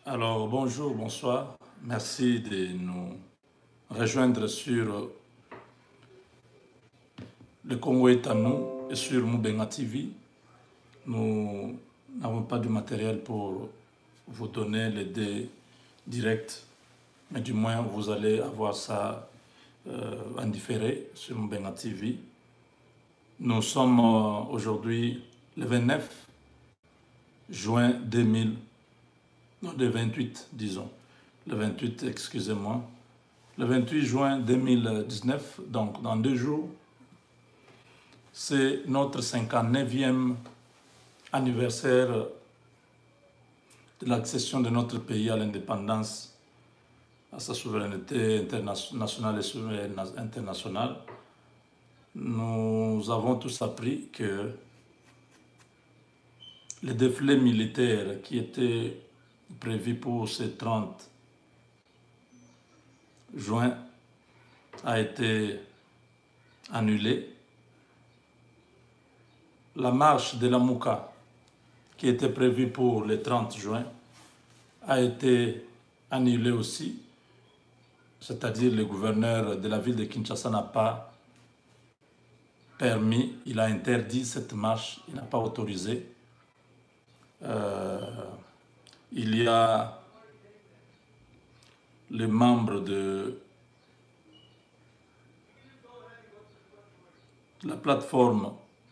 Alors, bonjour, bonsoir. Merci de nous rejoindre sur le Congo est à nous et sur Moubenga TV. Nous n'avons pas de matériel pour vous donner les dés directs, mais du moins vous allez avoir ça en différé sur Moubenga TV. Nous sommes aujourd'hui le 29 juin 2000, non, le 28, disons. Le 28, excusez-moi. Le 28 juin 2019, donc dans 2 jours, c'est notre 59e anniversaire de l'accession de notre pays à l'indépendance, à sa souveraineté nationale et internationale. Nous avons tous appris que le défilé militaire qui était prévu pour ce 30 juin a été annulé. La marche de la Mouka, qui était prévue pour le 30 juin, a été annulée aussi. C'est-à-dire le gouverneur de la ville de Kinshasa n'a pas permis, il a interdit cette marche, il n'a pas autorisé. Il y a les membres de la plateforme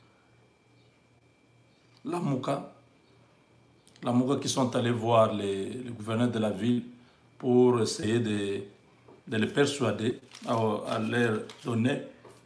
La Mouka qui sont allés voir le gouverneur de la ville pour essayer de les persuader à leur donner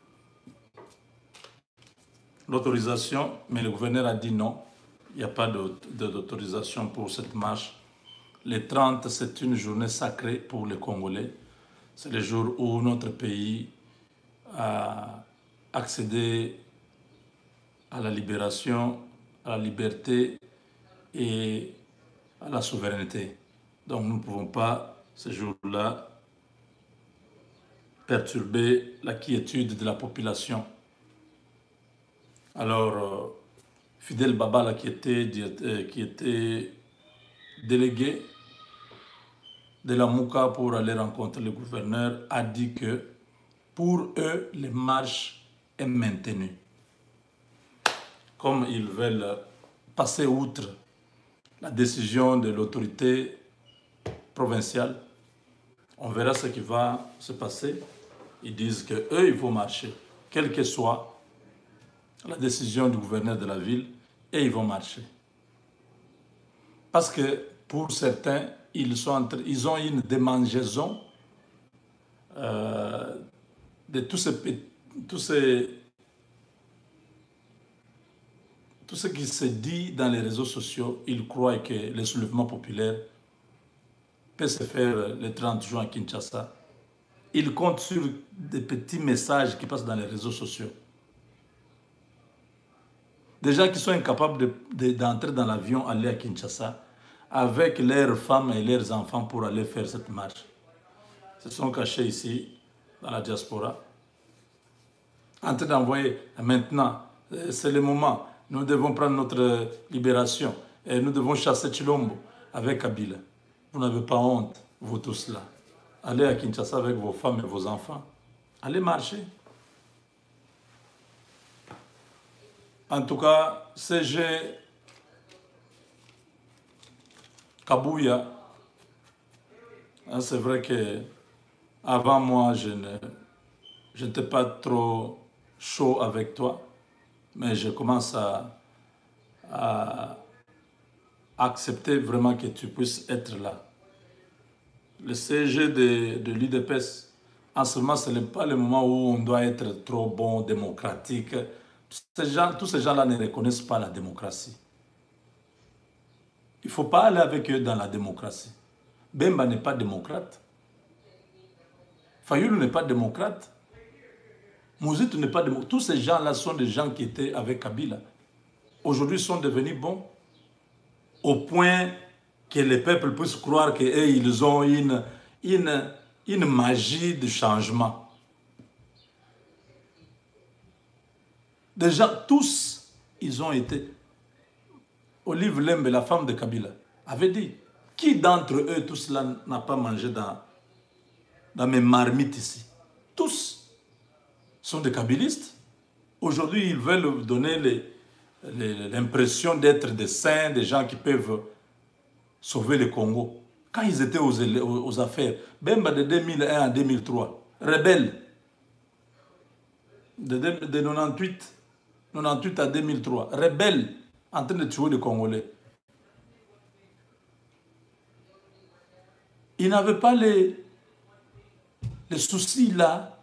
l'autorisation, mais le gouverneur a dit non, il n'y a pas d'autorisation pour cette marche. Le 30, c'est une journée sacrée pour les Congolais. C'est le jour où notre pays a accédé à la libération, à la liberté et à la souveraineté. Donc nous ne pouvons pas, ce jour-là, perturber la quiétude de la population. Alors, Fidel Babala, qui était délégué de la Mouka pour aller rencontrer le gouverneur, a dit que pour eux, les marches est maintenue. Comme ils veulent passer outre la décision de l'autorité provinciale, on verra ce qui va se passer. Ils disent qu'eux, il faut marcher, quelle que soit la décision du gouverneur de la ville, et ils vont marcher. Parce que pour certains, ils ont une démangeaison de tout ce qui se dit dans les réseaux sociaux. Ils croient que le soulèvement populaire peut se faire le 30 juin à Kinshasa. Ils comptent sur des petits messages qui passent dans les réseaux sociaux. Des gens qui sont incapables d'entrer dans l'avion, aller à Kinshasa, avec leurs femmes et leurs enfants pour aller faire cette marche. Ils se sont cachés ici, dans la diaspora, en train d'envoyer. Maintenant, c'est le moment. Nous devons prendre notre libération. Et nous devons chasser Chilombo avec Kabila. Vous n'avez pas honte, vous tous là. Allez à Kinshasa avec vos femmes et vos enfants. Allez marcher. En tout cas, CG Kabouya, c'est vrai que avant moi, je n'étais pas trop chaud avec toi, mais je commence à accepter vraiment que tu puisses être là. Le CG de l'UDPS, en ce moment, ce n'est pas le moment où on doit être trop bon, démocratique. Tous ces gens-là ne reconnaissent pas la démocratie. Il ne faut pas aller avec eux dans la démocratie. Bemba n'est pas démocrate. Fayoulou n'est pas démocrate. Mouzitou n'est pas démocrate. Tous ces gens-là sont des gens qui étaient avec Kabila. Aujourd'hui, ils sont devenus bons. Au point que les peuples puissent croire qu'ils ont une magie de changement. Déjà, tous, ils ont été... Olive Lembe, la femme de Kabila, avait dit, Qui d'entre eux, tout cela, n'a pas mangé dans mes marmites ici? Tous sont des kabylistes. Aujourd'hui, ils veulent donner l'impression d'être des saints, des gens qui peuvent sauver le Congo. Quand ils étaient aux affaires, Bemba de 2001 à 2003, rebelle, de 98 à 2003, rebelle, en train de tuer les Congolais. Il n'avait pas les soucis là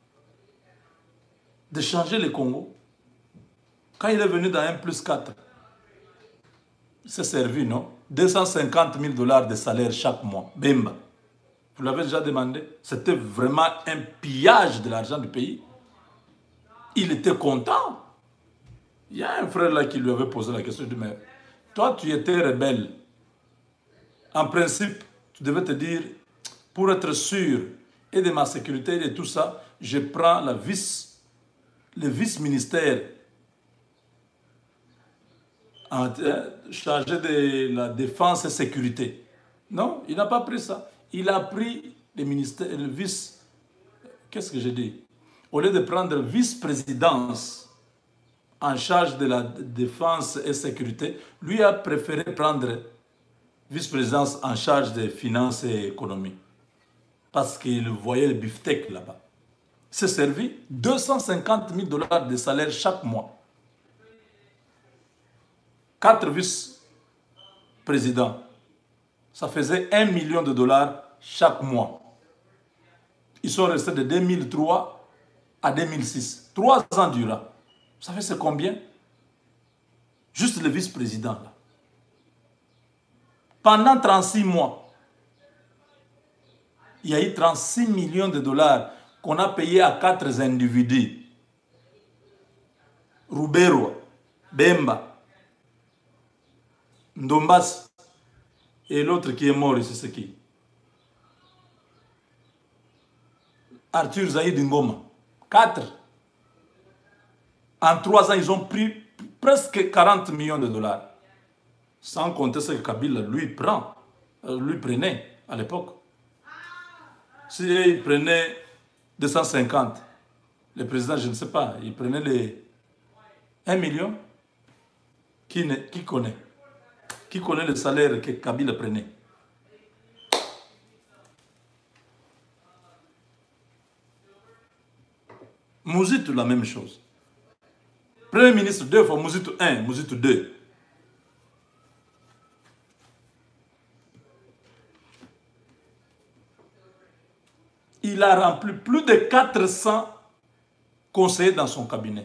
de changer le Congo. Quand il est venu dans 1+4, il s'est servi, non? 250 000 $ de salaire chaque mois. Bemba. Vous l'avez déjà demandé? C'était vraiment un pillage de l'argent du pays. Il était content. Il y a un frère là qui lui avait posé la question. Il dit, mais toi, tu étais rebelle. En principe, tu devais te dire, pour être sûr et de ma sécurité et de tout ça, je prends le vice-ministère chargé de la défense et sécurité. Non, il n'a pas pris ça. Il a pris le ministère, le vice. Qu'est-ce que j'ai dit? Au lieu de prendre vice-présidence en charge de la défense et sécurité, lui a préféré prendre vice-présidence en charge des finances et économie. Parce qu'il voyait le beefsteak là-bas. Il s'est servi 250 000 $ de salaire chaque mois. 4 vice-présidents. Ça faisait 1 million de $ chaque mois. Ils sont restés de 2003 à 2006. 3 ans durant. Vous savez c'est combien? Juste le vice-président là. Pendant 36 mois, il y a eu 36 millions de $ qu'on a payé à 4 individus. Rubero, Bemba, Ndombas et l'autre qui est mort ici, c'est qui? Arthur Zahid Ngoma. 4. En 3 ans, ils ont pris presque 40 millions de $. Sans compter ce que Kabila lui prenait à l'époque. S'il prenait 250, le président, je ne sais pas, il prenait les 1 million. Qui connaît? Qui connaît le salaire que Kabila prenait? Mouzitou, la même chose. Premier ministre 2 fois, Mouzitou 1, Mouzitou 2. Il a rempli plus de 400 conseillers dans son cabinet.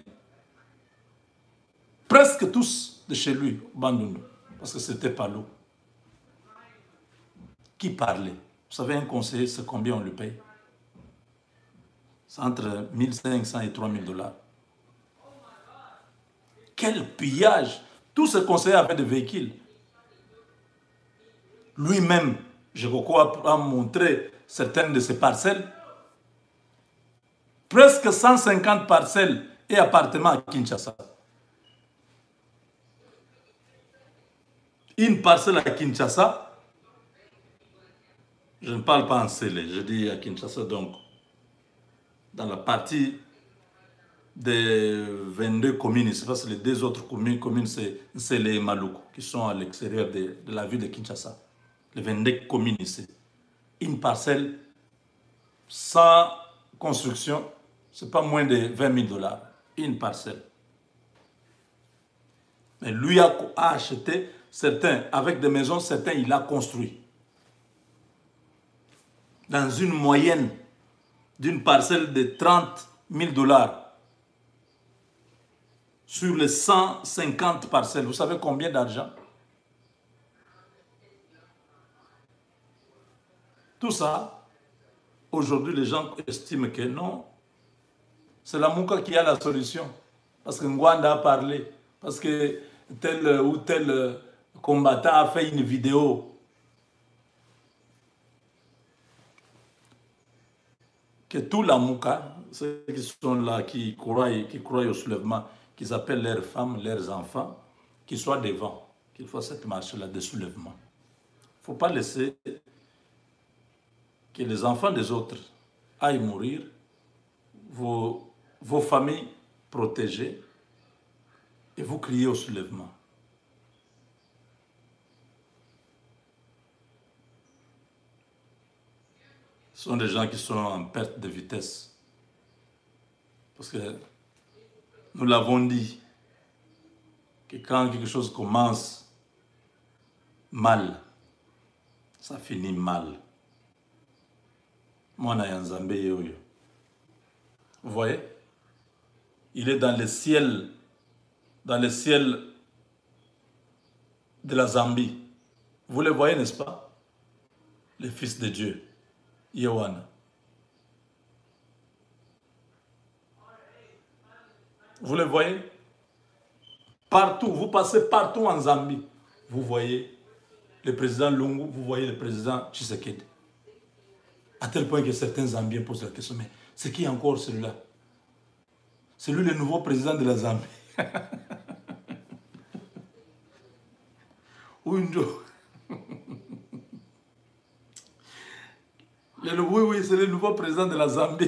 Presque tous de chez lui, Bandundu, parce que c'était pas l'eau. Qui parlait? Vous savez, un conseiller, c'est combien on le paye? C'est entre 1500 et 3000 $. Quel pillage! Tous ces conseillers avaient des véhicules. Lui-même, Jekoko a montré certaines de ses parcelles. Presque 150 parcelles et appartements à Kinshasa. Une parcelle à Kinshasa, je ne parle pas en Sélé, je dis à Kinshasa donc, dans la partie des 22 communes, c'est parce que les 2 autres communes c'est les Maluku, qui sont à l'extérieur de la ville de Kinshasa. Les 22 communes ici. Une parcelle sans construction, c'est pas moins de 20 000 $. Une parcelle. Mais lui a acheté certains, avec des maisons, certains il a construit. Dans une moyenne d'une parcelle de 30 000 $. Sur les 150 parcelles, vous savez combien d'argent? Tout ça, aujourd'hui, les gens estiment que non, c'est la Mouka qui a la solution. Parce que Ngwanda a parlé, parce que tel ou tel combattant a fait une vidéo. Que tout la Mouka, ceux qui sont là, qui croient au soulèvement, qu'ils appellent leurs femmes, leurs enfants, qu'ils soient devant, qu'ils fassent cette marche-là de soulèvement. ne faut pas laisser que les enfants des autres aillent mourir, vos familles protégées, et vous criez au soulèvement. Ce sont des gens qui sont en perte de vitesse. Parce que nous l'avons dit, que quand quelque chose commence mal, ça finit mal. Mwana ya Nzambe yoyo. Vous voyez? Il est dans le ciel de la Zambie. Vous le voyez, n'est-ce pas? Le Fils de Dieu, Yohana. Vous le voyez? Partout, vous passez partout en Zambie. Vous voyez le président Lungu, vous voyez le président Tshisekedi. À tel point que certains Zambiens posent la question, mais c'est qui encore celui-là? C'est lui le nouveau président de la Zambie. Undo. Oui, c'est le nouveau président de la Zambie.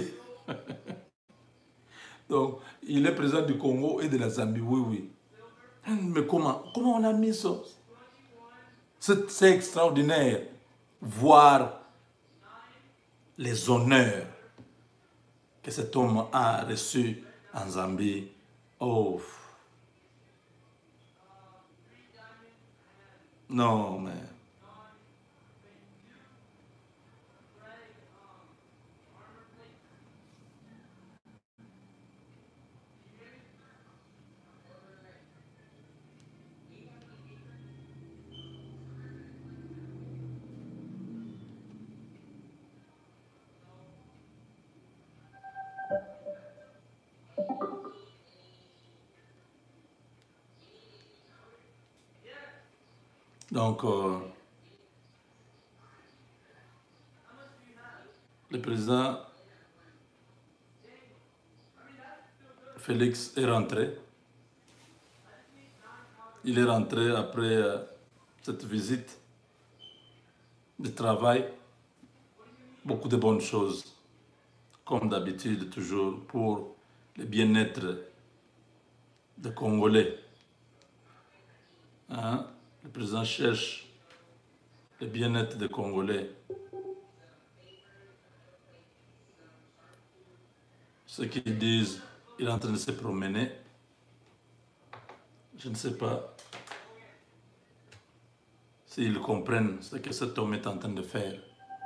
Donc, il est président du Congo et de la Zambie, oui. Mais comment on a mis ça? C'est extraordinaire. Voir les honneurs que cet homme a reçus en Zambie. Oh. Non, mais... Donc, le président Félix est rentré. Il est rentré après cette visite de travail. Beaucoup de bonnes choses, comme d'habitude, toujours pour le bien-être des Congolais. Hein? Le président cherche le bien-être des Congolais. Ceux qui disent qu'il est en train de se promener, je ne sais pas s'ils comprennent ce que cet homme est en train de faire.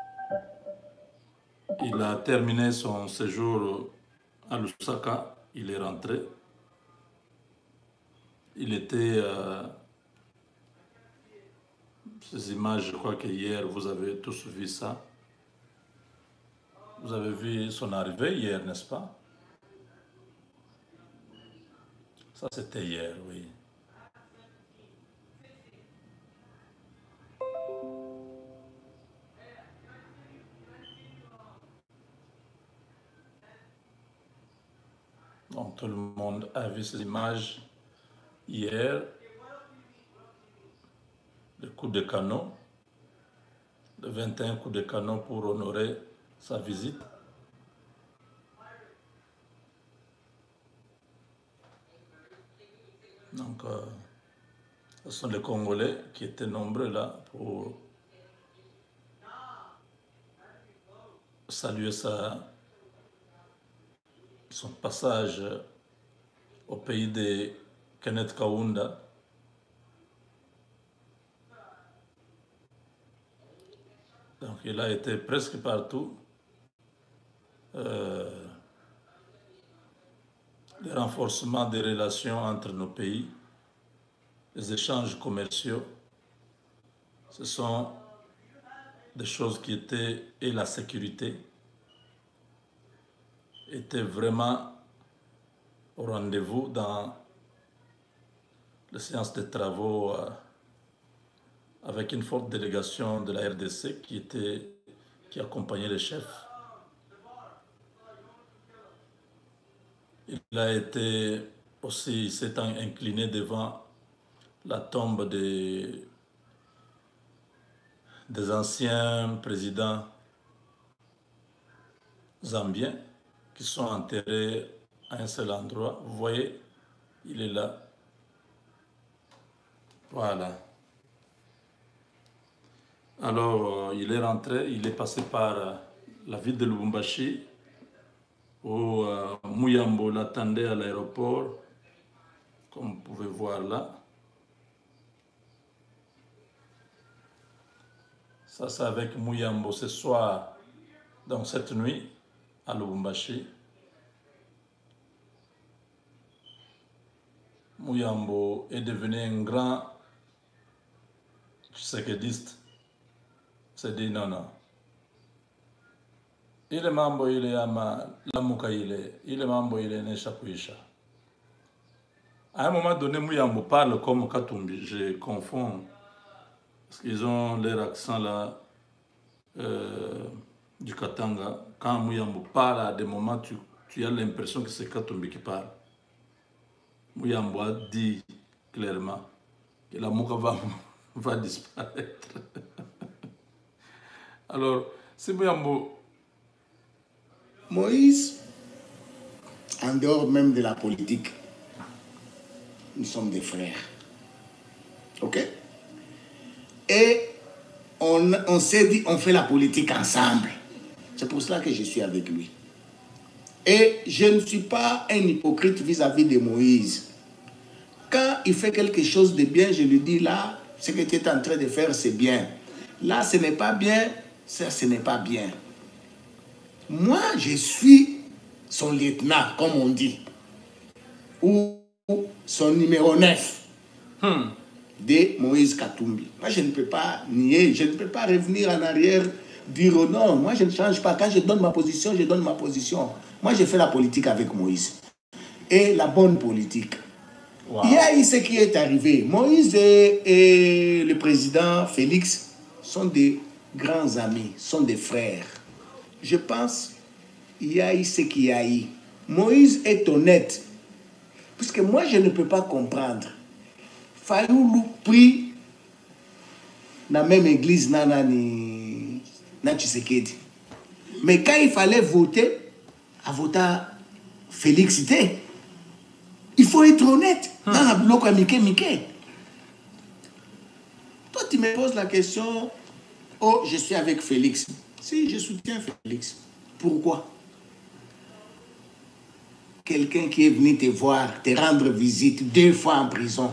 Il a terminé son séjour à Lusaka, il est rentré. Il était... ces images, je crois que hier, vous avez tous vu ça. Vous avez vu son arrivée hier, n'est-ce pas? Ça, c'était hier, oui. Donc, tout le monde a vu ces images hier. Le coup de canon, le 21 coups de canon pour honorer sa visite. Donc, ce sont les Congolais qui étaient nombreux là pour saluer son passage au pays de Kenneth Kaunda. Donc, il a été presque partout. Le renforcement des relations entre nos pays, les échanges commerciaux, ce sont des choses qui étaient, et la sécurité, étaient vraiment au rendez-vous dans les séances de travaux avec une forte délégation de la RDC qui accompagnait les chefs. Il a été aussi, s'étant incliné devant la tombe de des anciens présidents zambiens qui sont enterrés à un seul endroit. Vous voyez, il est là. Voilà. Alors, il est rentré, il est passé par la ville de Lubumbashi, où Muyambo l'attendait à l'aéroport, comme vous pouvez voir là. Ça, c'est avec Muyambo ce soir, donc cette nuit, à Lubumbashi. Muyambo est devenu un grand tshisekidiste. C'est dit non, non. Il est mambo, il est ama, lamuka, il est mambo, il est nesha kuisha. À un moment donné, Muyambo parle comme Katumbi, je confonds, parce qu'ils ont leur accent là, du Katanga. Quand Muyambo parle, à des moments, tu as l'impression que c'est Katumbi qui parle. Muyambo a dit clairement que la Mouka va disparaître. Alors, c'est Muyambo. Moïse, en dehors même de la politique, nous sommes des frères. Ok? Et on s'est dit, on fait la politique ensemble. C'est pour cela que je suis avec lui. Et je ne suis pas un hypocrite vis-à-vis de Moïse. Quand il fait quelque chose de bien, je lui dis là, ce que tu es en train de faire, c'est bien. Là, ce n'est pas bien, ça, ce n'est pas bien. Moi, je suis son lieutenant, comme on dit, ou son numéro 9 de Moïse Katumbi. Moi, je ne peux pas nier, je ne peux pas revenir en arrière, dire oh non, moi je ne change pas. Quand je donne ma position, je donne ma position. Moi, je fais la politique avec Moïse. Et la bonne politique. Wow. Il y a eu ce qui est arrivé. Moïse et le président Félix sont des grands amis, sont des frères. Je pense qu'il y a eu ce qu'il y a eu. Moïse est honnête. Puisque moi, je ne peux pas comprendre. Fayoulou prie dans la même église, na Tshisekedi. Mais quand il fallait voter, à voter Félix, il faut être honnête. Dans la bloc à Mickey. Toi, tu me poses la question, oh, je suis avec Félix. Si, je soutiens Félix. Pourquoi? Quelqu'un qui est venu te voir, te rendre visite 2 fois en prison.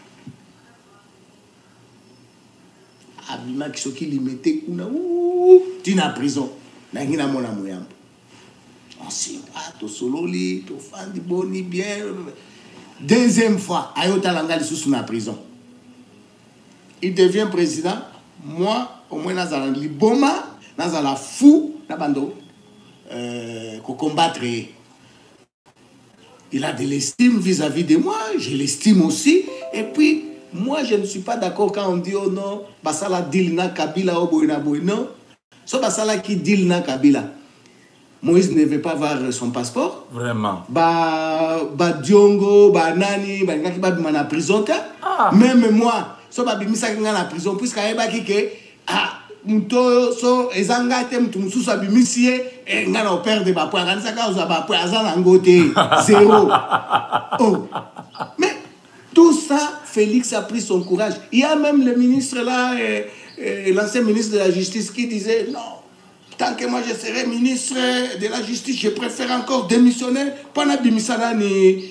Abima qui lui mettait tu es en prison. Nangina mona moyambo. On s'y va, to sololi, to fandi boni bien. Deuxième fois, Ayota Langali sous la prison. Il devient président. Moi, au moins, dans la liboma, dans la fou, nabando, combattre. Il a de l'estime vis-à-vis de moi, je l'estime aussi. Et puis, moi, je ne suis pas d'accord quand on dit, oh non, basala deal na Kabila, oh boy na boy. Non, so basala qui deal na Kabila. Moïse ne veut pas voir son passeport. Vraiment. Diongo, Nani, qui va en prison. Même moi, so bimisa qui en prison, puisqu'il y a que muto so ezangate mutu mususu abimisie ngana operde bapwa kanisa ka uza bapwa azana ngote zéro. Oh. Mais tout ça, Félix a pris son courage. Il y a même le ministre là, l'ancien ministre de la Justice qui disait non, tant que moi je serai ministre de la Justice, je préfère encore démissionner. Pana bimisana ni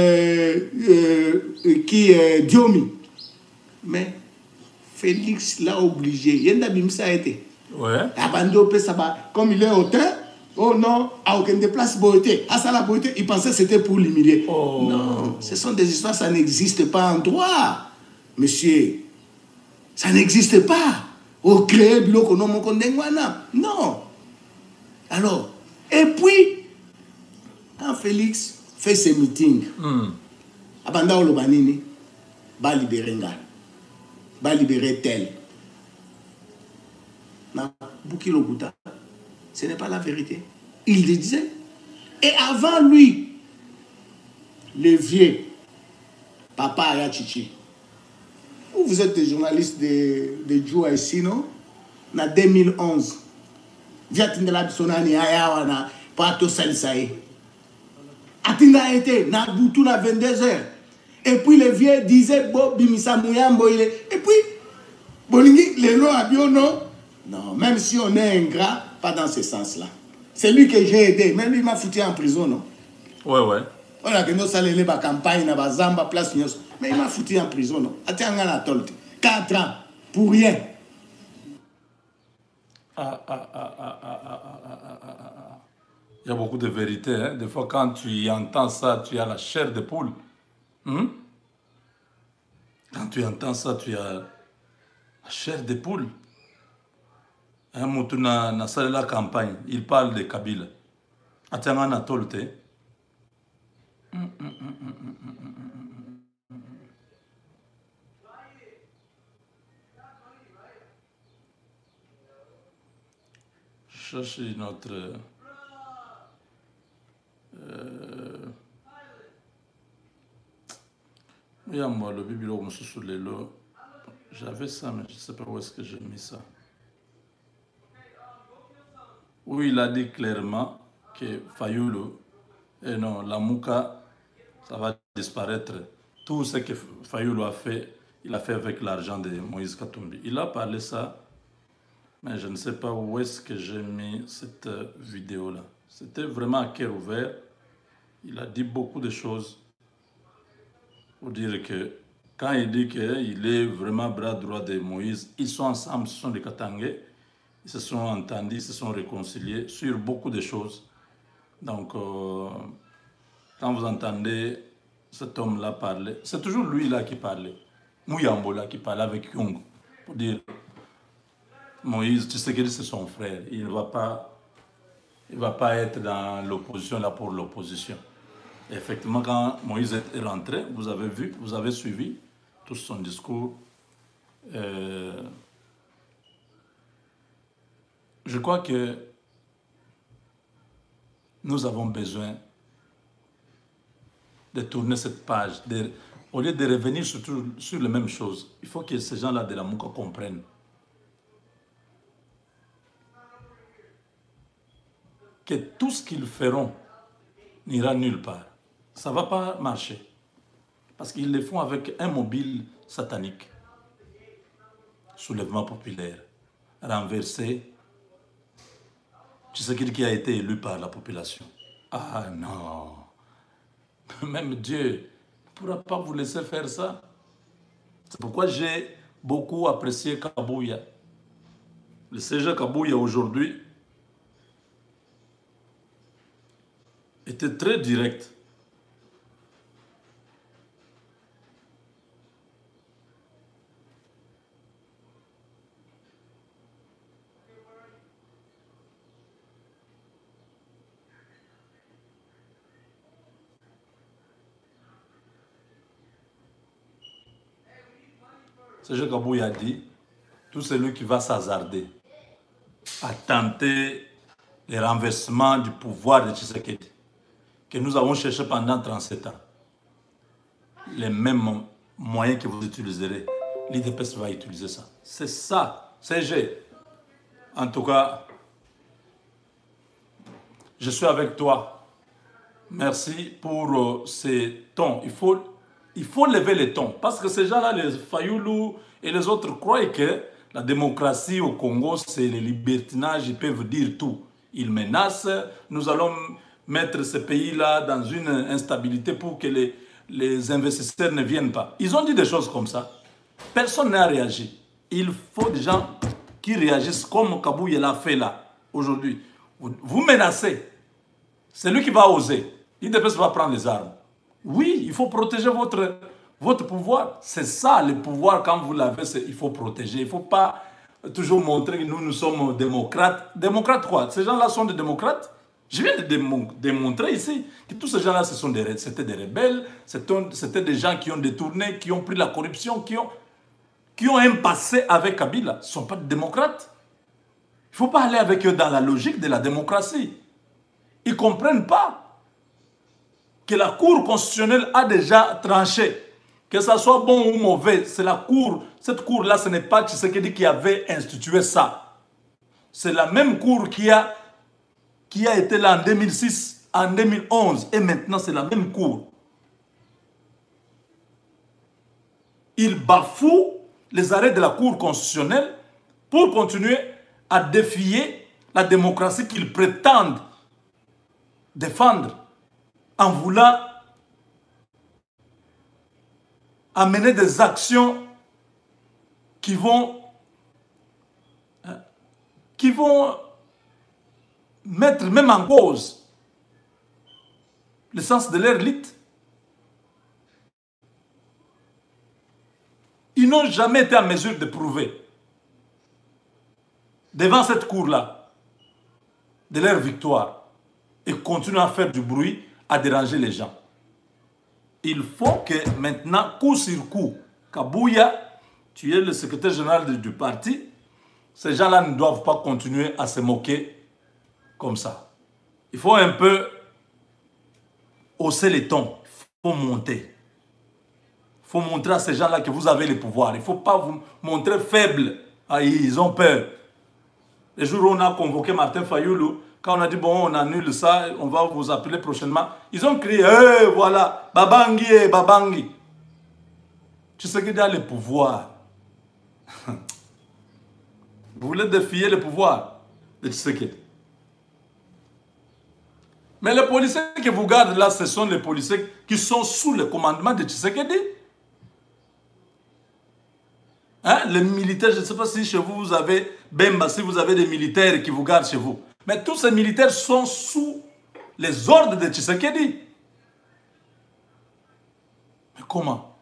qui Diomi. Mais Félix l'a obligé. Yenda bimisa été. Ouais. Comme il est hautain, oh non, à aucune place beauté. À ça la beauté, il pensait que c'était pour l'humilier. Oh. Non, ce sont des histoires, ça n'existe pas en droit. Monsieur, ça n'existe pas. Au créé bloc non mon condengwana. Non. Alors, et puis, quand Félix fait ses meetings, Abanda Olobanini va libérer Ngal. Va libérer tel. Ce n'est pas la vérité. Il le disait. Et avant lui, le vieux Papa Ayachichi. Vous êtes des journalistes de Djoua ici, non? en 2011. Viatindela Bisonani Ayawana, Pato Salisae. Atinga été, na Boutou na 22h. Et puis le vieux disait, Bo Bimisa Mouyambo, il est. Et puis, Bolingi, les noms à Biono. Non, même si on est ingrat, pas dans ce sens-là. C'est lui que j'ai aidé. Même lui m'a foutu en prison, non? Ouais, ouais. On a que nous saluons la campagne, na Zamba, place Nyos. Mais il m'a foutu en prison, non? Attends, on a 4 ans, pour rien. Il y a beaucoup de vérité. Hein? Des fois, quand tu entends ça, tu as la chair de poule. Quand tu entends ça, tu as la chair de poule. Un moutou na salle la campagne, il parle de Kabila. Attends, on a tolte. Cherchez notre... moi, le bibilo, j'avais ça, mais je ne sais pas où est-ce que j'ai mis ça. Oui, il a dit clairement que Fayulu, et non, la Mouka, ça va disparaître. Tout ce que Fayulu a fait, il a fait avec l'argent de Moïse Katumbi. Il a parlé ça, mais je ne sais pas où est-ce que j'ai mis cette vidéo-là. C'était vraiment à cœur ouvert. Il a dit beaucoup de choses pour dire que quand il dit qu'il est vraiment bras droit de Moïse, ils sont ensemble, ce sont des Katangais, ils se sont entendus, ils se sont réconciliés sur beaucoup de choses. Donc, quand vous entendez cet homme-là parler, c'est toujours lui-là qui parlait, Mouyambola qui parlait avec Young, pour dire, Moïse, tu sais que c'est son frère, il ne va pas être dans l'opposition là pour l'opposition. Effectivement, quand Moïse est rentré, vous avez vu, vous avez suivi tout son discours. Je crois que nous avons besoin de tourner cette page. Au lieu de revenir sur les mêmes choses, il faut que ces gens-là de la Mouka comprennent que tout ce qu'ils feront n'ira nulle part. Ça ne va pas marcher. Parce qu'ils le font avec un mobile satanique. Soulèvement populaire. Renversé. Tu sais qui a été élu par la population. Ah non. Même Dieu ne pourra pas vous laisser faire ça. C'est pourquoi j'ai beaucoup apprécié Kabouya. Le CG Kabouya aujourd'hui était très direct. CG Kabouya a dit, tout celui qui va s'hasarder à tenter le renversement du pouvoir de Tshisekedi, que nous avons cherché pendant 37 ans, les mêmes moyens que vous utiliserez, l'IDPS va utiliser ça. C'est ça, CG. En tout cas, je suis avec toi. Merci pour ces tons. Il faut lever les tons. Parce que ces gens-là, les Fayoulou et les autres, croient que la démocratie au Congo, c'est le libertinage. Ils peuvent dire tout. Ils menacent. Nous allons mettre ce pays-là dans une instabilité pour que les investisseurs ne viennent pas. Ils ont dit des choses comme ça. Personne n'a réagi. Il faut des gens qui réagissent comme Kabouya l'a fait là, aujourd'hui. Vous menacez. C'est lui qui va oser. L'IDPS va prendre les armes. Oui, il faut protéger votre pouvoir. C'est ça, le pouvoir, quand vous l'avez, il faut protéger. Il ne faut pas toujours montrer que nous sommes démocrates. Démocrates quoi? Ces gens-là sont des démocrates? Je viens de démontrer ici que tous ces gens-là, c'était des rebelles, c'était des gens qui ont détourné, qui ont pris la corruption, qui ont un passé avec Kabila. Ce ne sont pas des démocrates. Il ne faut pas aller avec eux dans la logique de la démocratie. Ils ne comprennent pas que la Cour constitutionnelle a déjà tranché. Que ça soit bon ou mauvais, c'est la Cour. Cette Cour-là, ce n'est pas Tshisekedi qui avait institué ça. C'est la même cour qui a été là en 2006, en 2011, et maintenant c'est la même cour. Ils bafouent les arrêts de la Cour constitutionnelle pour continuer à défier la démocratie qu'ils prétendent défendre en voulant amener des actions qui vont mettre même en cause le sens de leur élite. Ils n'ont jamais été en mesure de prouver devant cette cour-là de leur victoire et continuent à faire du bruit, à déranger les gens. Il faut que maintenant, coup sur coup, Kabouya, tu es le secrétaire général du parti, ces gens-là ne doivent pas continuer à se moquer comme ça. Il faut un peu hausser les tons, il faut monter. Il faut montrer à ces gens-là que vous avez le pouvoir. Il ne faut pas vous montrer faible. Ah, ils ont peur. Le jour où on a convoqué Martin Fayoulou, quand on a dit, bon, on annule ça, on va vous appeler prochainement, ils ont crié, hey, voilà, Babangi, Babangi. Tu sais qu'il y a le pouvoir. Vous voulez défier le pouvoir de Tshisekedi. Mais les policiers que vous gardez là, ce sont les policiers qui sont sous le commandement de Tshisekedi. Hein? Les militaires, je ne sais pas si chez vous, vous avez Bemba, si vous avez des militaires qui vous gardent chez vous. Mais tous ces militaires sont sous les ordres de Tshisekedi. Mais comment?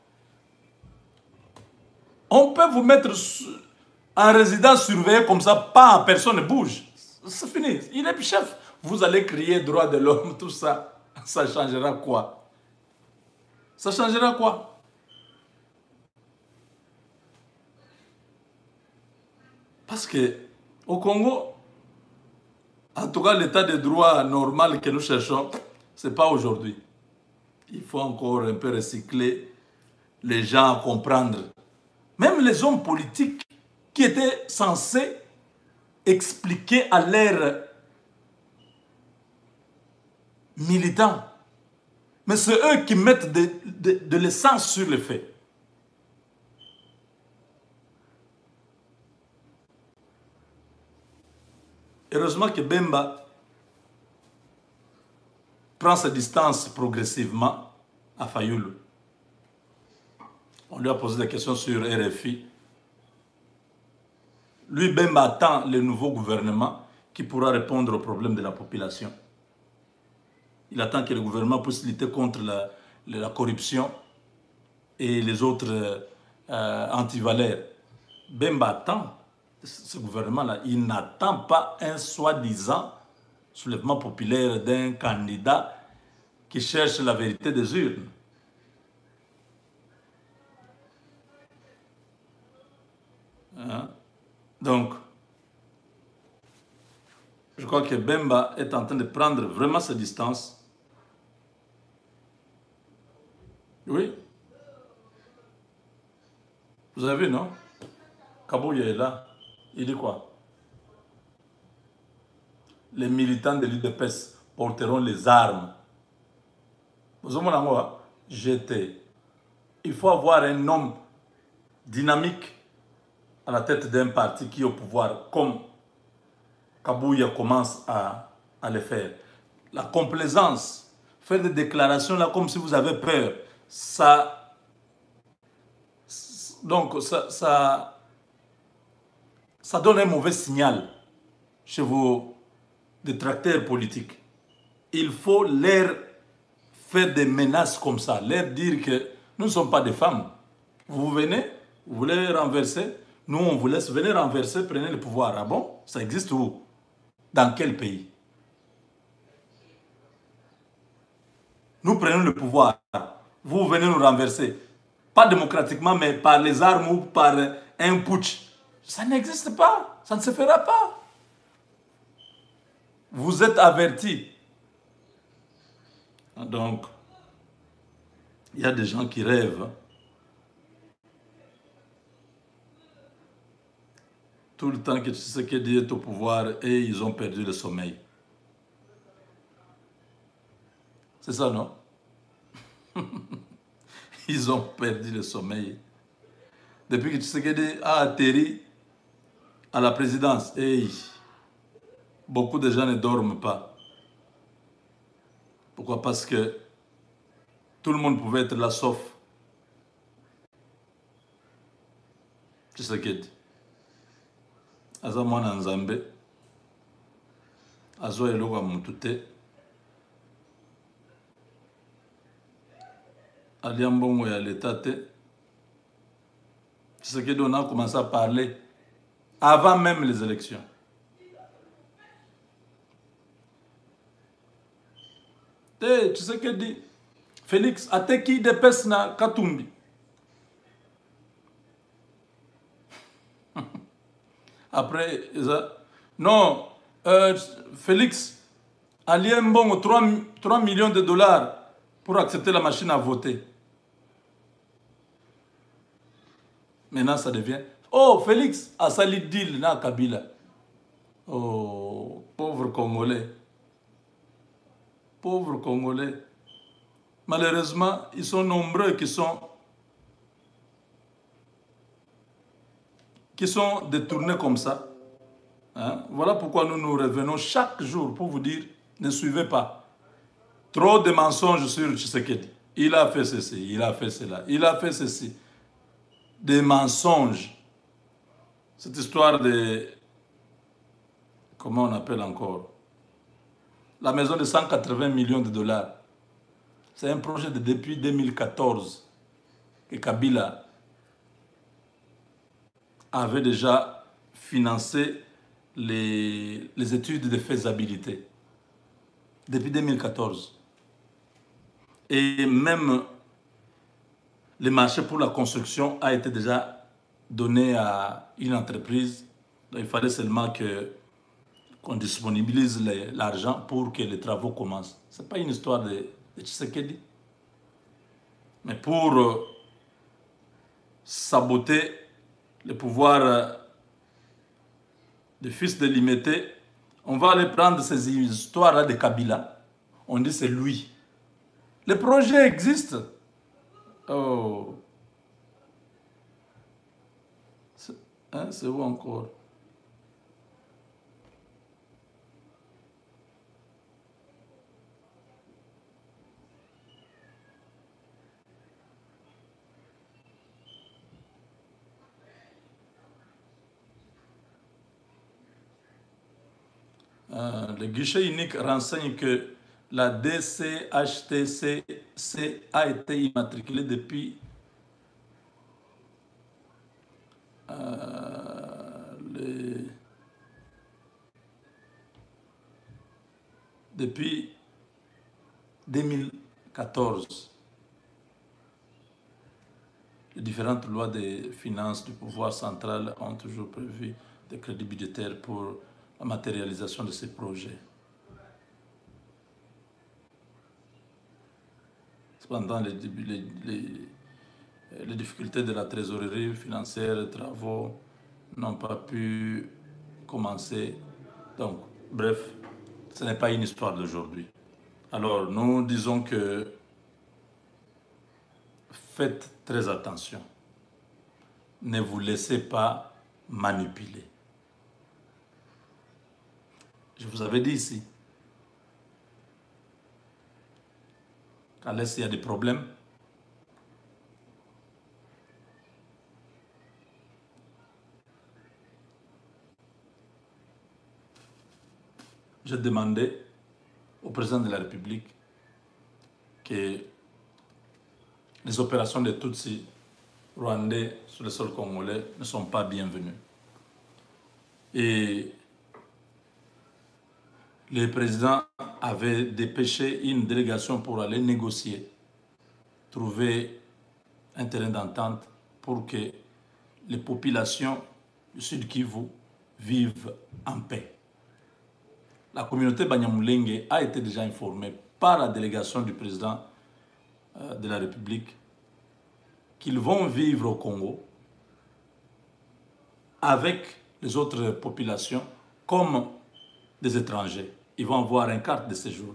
On peut vous mettre en résidence surveillée comme ça, pas personne ne bouge. C'est fini. Il est chef. Vous allez crier droit de l'homme, tout ça. Ça changera quoi? Ça changera quoi? Parce que au Congo, en tout cas, l'état de droit normal que nous cherchons, ce n'est pas aujourd'hui. Il faut encore un peu recycler les gens à comprendre. Même les hommes politiques qui étaient censés expliquer à leurs militants. Mais c'est eux qui mettent de l'essence sur les faits. Heureusement que Bemba prend sa distance progressivement à Fayoulou. On lui a posé des questions sur RFI. Lui, Bemba attend le nouveau gouvernement qui pourra répondre aux problèmes de la population. Il attend que le gouvernement puisse lutter contre la corruption et les autres antivaleurs. Bemba attend ce gouvernement-là. Il n'attend pas un soi-disant soulèvement populaire d'un candidat qui cherche la vérité des urnes. Hein? Donc, je crois que Bemba est en train de prendre vraiment ses distances. Oui. Vous avez vu, non? Kabouya est là. Il dit quoi? Les militants de l'UDPS porteront les armes. Vous avez jeté. Il faut avoir un homme dynamique à la tête d'un parti qui est au pouvoir, comme Kabouya commence à le faire. La complaisance, faire des déclarations là comme si vous avez peur, ça donne un mauvais signal chez vos détracteurs politiques. Il faut leur faire des menaces comme ça, leur dire que nous ne sommes pas des femmes. Vous venez, vous voulez renverser, nous on vous laisse venir renverser, prenez le pouvoir. Ah bon? Ça existe où? Dans quel pays? Nous prenons le pouvoir, vous venez nous renverser. Pas démocratiquement, mais par les armes ou par un putsch. Ça n'existe pas, ça ne se fera pas. Vous êtes avertis. Donc, il y a des gens qui rêvent. tout le temps que Tshisekedi est au pouvoir et ils ont perdu le sommeil. C'est ça, non? Ils ont perdu le sommeil. Depuis que Tshisekedi a atterri à la présidence, et beaucoup de gens ne dorment pas. Pourquoi? Parce que tout le monde pouvait être là sauf Tshisekedi. Aza mwana nzambe, azwa eloko ya mutu te, alia mbongo ya l'État te. Tshisekedi, on a commencé à parler avant même les élections. Tshisekedi, Félix, ateki depes na Katumbi. Après, non, Félix, allié mbongo 3 millions de dollars pour accepter la machine à voter. Maintenant, ça devient... Oh, Félix a sali deal na Kabila. Oh, pauvre Congolais. Pauvres Congolais. Malheureusement, ils sont nombreux qui sont détournés comme ça. Hein? Voilà pourquoi nous nous revenons chaque jour pour vous dire, ne suivez pas. Trop de mensonges sur Tshisekedi. Il a fait ceci, il a fait cela, il a fait ceci. Des mensonges. Cette histoire de... Comment on appelle encore? La maison de 180 millions de dollars. C'est un projet de depuis 2014 que Kabila avait déjà financé les études de faisabilité. Depuis 2014. Et même le marché pour la construction a été déjà donné à une entreprise. Donc, il fallait seulement qu'on disponibilise l'argent pour que les travaux commencent. Ce n'est pas une histoire de Tshisekedi. Mais pour saboter le pouvoir des fils de Limité, on va aller prendre ces histoires-là de Kabila. On dit c'est lui. Le projet existe. Oh. C'est où encore? Le guichet unique renseigne que la DCHTCC a été immatriculée depuis depuis 2014. Les différentes lois des finances du pouvoir central ont toujours prévu des crédits budgétaires pour la matérialisation de ces projets. Cependant, les difficultés de la trésorerie financière, les travaux n'ont pas pu commencer. Donc, bref, ce n'est pas une histoire d'aujourd'hui. Alors, nous disons que faites très attention. Ne vous laissez pas manipuler. Je vous avais dit ici, qu'à l'Est, il y a des problèmes. J'ai demandé au président de la République que les opérations de Tutsis rwandais sur le sol congolais ne sont pas bienvenues. Et le président avait dépêché une délégation pour aller négocier, trouver un terrain d'entente pour que les populations du Sud Kivu vivent en paix. La communauté Banyamulenge a été déjà informée par la délégation du président de la République qu'ils vont vivre au Congo avec les autres populations comme des étrangers. Ils vont avoir une carte de séjour,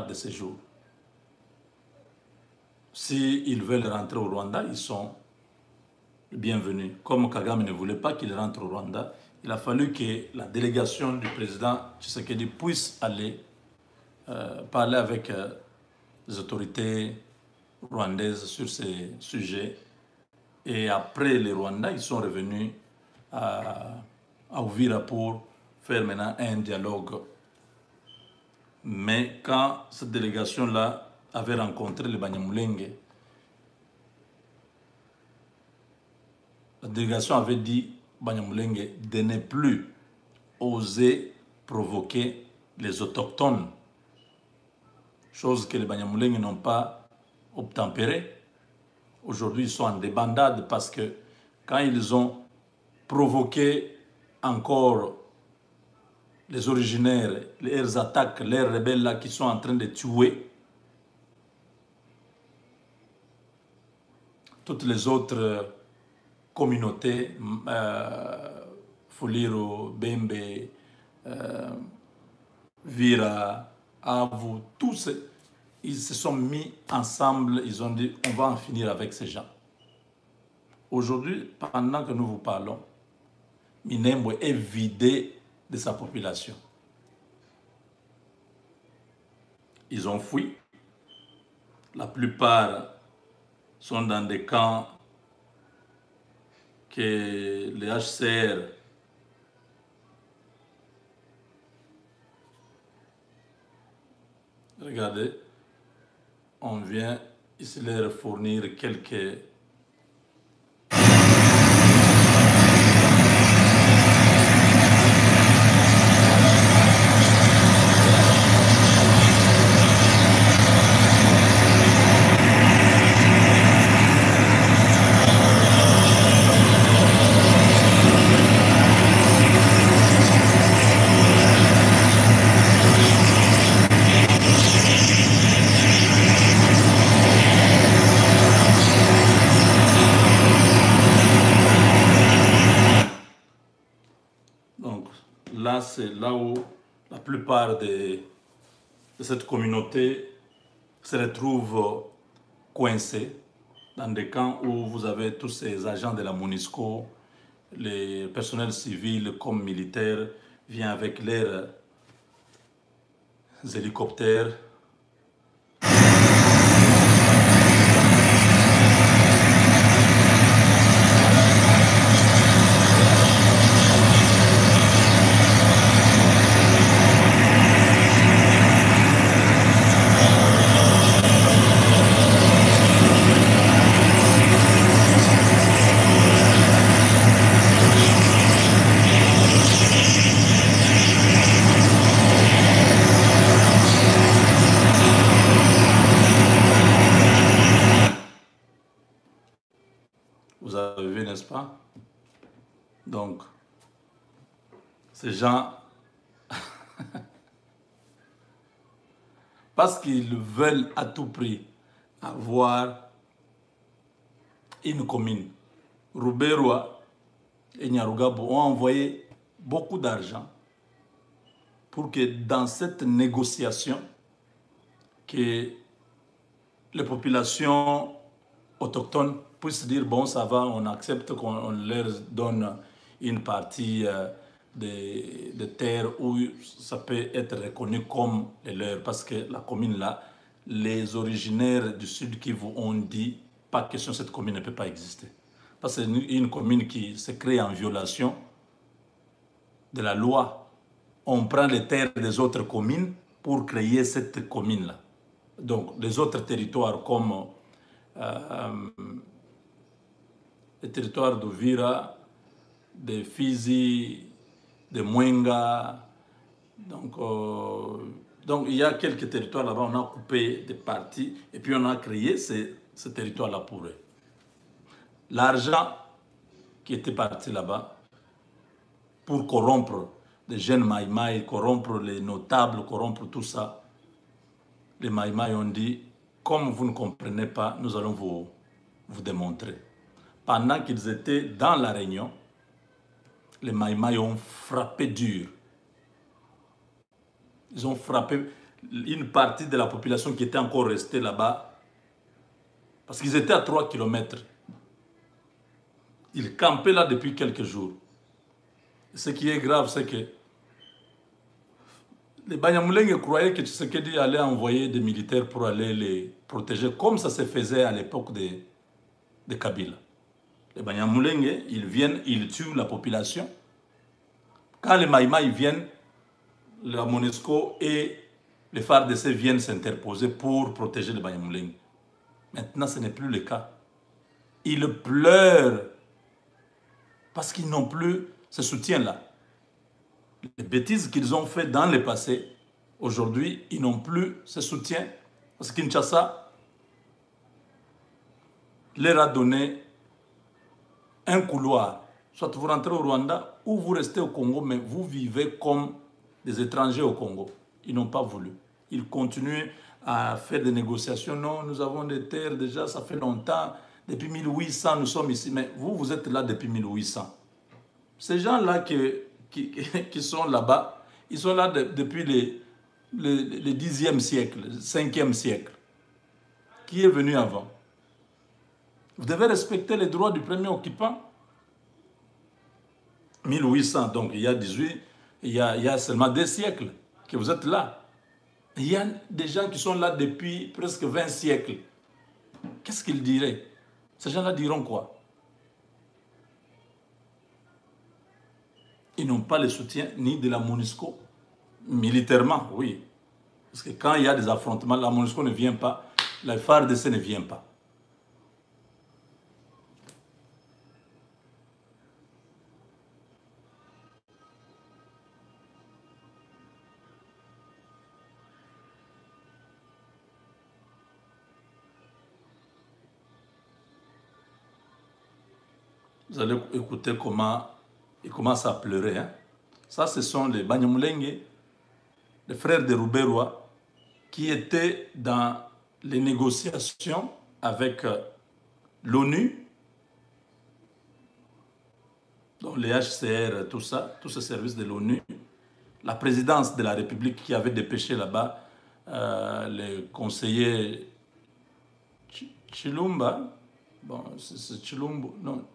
S'ils veulent rentrer au Rwanda, ils sont bienvenus. Comme Kagame ne voulait pas qu'ils rentrent au Rwanda, il a fallu que la délégation du président Tshisekedi puisse aller parler avec les autorités rwandaises sur ces sujets. Et après les Rwandais, ils sont revenus à Uvira pour faire maintenant un dialogue. Mais quand cette délégation-là avait rencontré les Banyamulenge, la délégation avait dit Banyamulenge de ne plus oser provoquer les autochtones, chose que les Banyamulenge n'ont pas obtempéré. Aujourd'hui, ils sont en débandade parce que quand ils ont provoqué encore les originaires, leurs attaques, les rebelles là qui sont en train de tuer toutes les autres communautés, Fuliro, Bembe, Vira, Avu, tous, ils se sont mis ensemble, ils ont dit on va en finir avec ces gens. Aujourd'hui, pendant que nous vous parlons, Minembwe est vidé de sa population. Ils ont fui. La plupart sont dans des camps que les HCR regardez, on vient ici leur fournir quelques là, c'est là où la plupart de cette communauté se retrouve coincée dans des camps où vous avez tous ces agents de la MONUSCO, les personnels civils comme militaires, viennent avec leurs hélicoptères. Vous avez vu, n'est-ce pas? Donc, ces gens, parce qu'ils veulent à tout prix avoir une commune, Ruberwa et Nyarugabo ont envoyé beaucoup d'argent pour que dans cette négociation, que les populations autochtones puissent dire bon, ça va, on accepte qu'on leur donne une partie de terre où ça peut être reconnu comme leur, parce que la commune là, les originaires du Sud qui vous ont dit pas question, cette commune ne peut pas exister. Parce que c'est une commune qui se crée en violation de la loi. On prend les terres des autres communes pour créer cette commune là. Donc les autres territoires comme les territoires d'Uvira, de Fizi, de Mwenga. Donc il y a quelques territoires là-bas, on a coupé des parties et puis on a créé ce territoire-là pour eux. L'argent qui était parti là-bas pour corrompre des jeunes Maïmaï, corrompre les notables, corrompre tout ça, les Maïmaï ont dit, comme vous ne comprenez pas, nous allons vous démontrer. Pendant qu'ils étaient dans la réunion, les Maïmaï ont frappé dur. Ils ont frappé une partie de la population qui était encore restée là-bas. Parce qu'ils étaient à 3 kilomètres. Ils campaient là depuis quelques jours. Ce qui est grave, c'est que les Banyamulenge croyaient que Tshisekedi allait envoyer des militaires pour aller les protéger, comme ça se faisait à l'époque de Kabila. Les Banyamulenge, ils viennent, ils tuent la population. Quand les Maïmaï viennent, la MONUSCO et les FARDC viennent s'interposer pour protéger les Banyamulenge. Maintenant, ce n'est plus le cas. Ils pleurent parce qu'ils n'ont plus ce soutien-là. Les bêtises qu'ils ont faites dans le passé, aujourd'hui, ils n'ont plus ce soutien. Parce que Kinshasa leur a donné un couloir. Soit vous rentrez au Rwanda ou vous restez au Congo, mais vous vivez comme des étrangers au Congo. Ils n'ont pas voulu. Ils continuent à faire des négociations. Non, nous avons des terres déjà, ça fait longtemps. Depuis 1800, nous sommes ici. Mais vous, vous êtes là depuis 1800. Ces gens-là qui sont là-bas, ils sont là depuis le 10e siècle, le 5e siècle. Qui est venu avant? Vous devez respecter les droits du premier occupant. 1800, donc il y a 18, il y a seulement 2 siècles que vous êtes là. Il y a des gens qui sont là depuis presque 20 siècles. Qu'est-ce qu'ils diraient? Ces gens-là diront quoi? Ils n'ont pas le soutien ni de la MONUSCO, militairement, oui. Parce que quand il y a des affrontements, la MONUSCO ne vient pas, la FARDC ne vient pas. Vous allez écouter comment il commence à pleurer. Hein? Ça, ce sont les Banyamulenge, les frères de Rouberois, qui étaient dans les négociations avec l'ONU, donc les HCR, tout ça, tous ces services de l'ONU, la présidence de la République qui avait dépêché là-bas le conseiller Chilumba, bon, c'est Chilumba, non,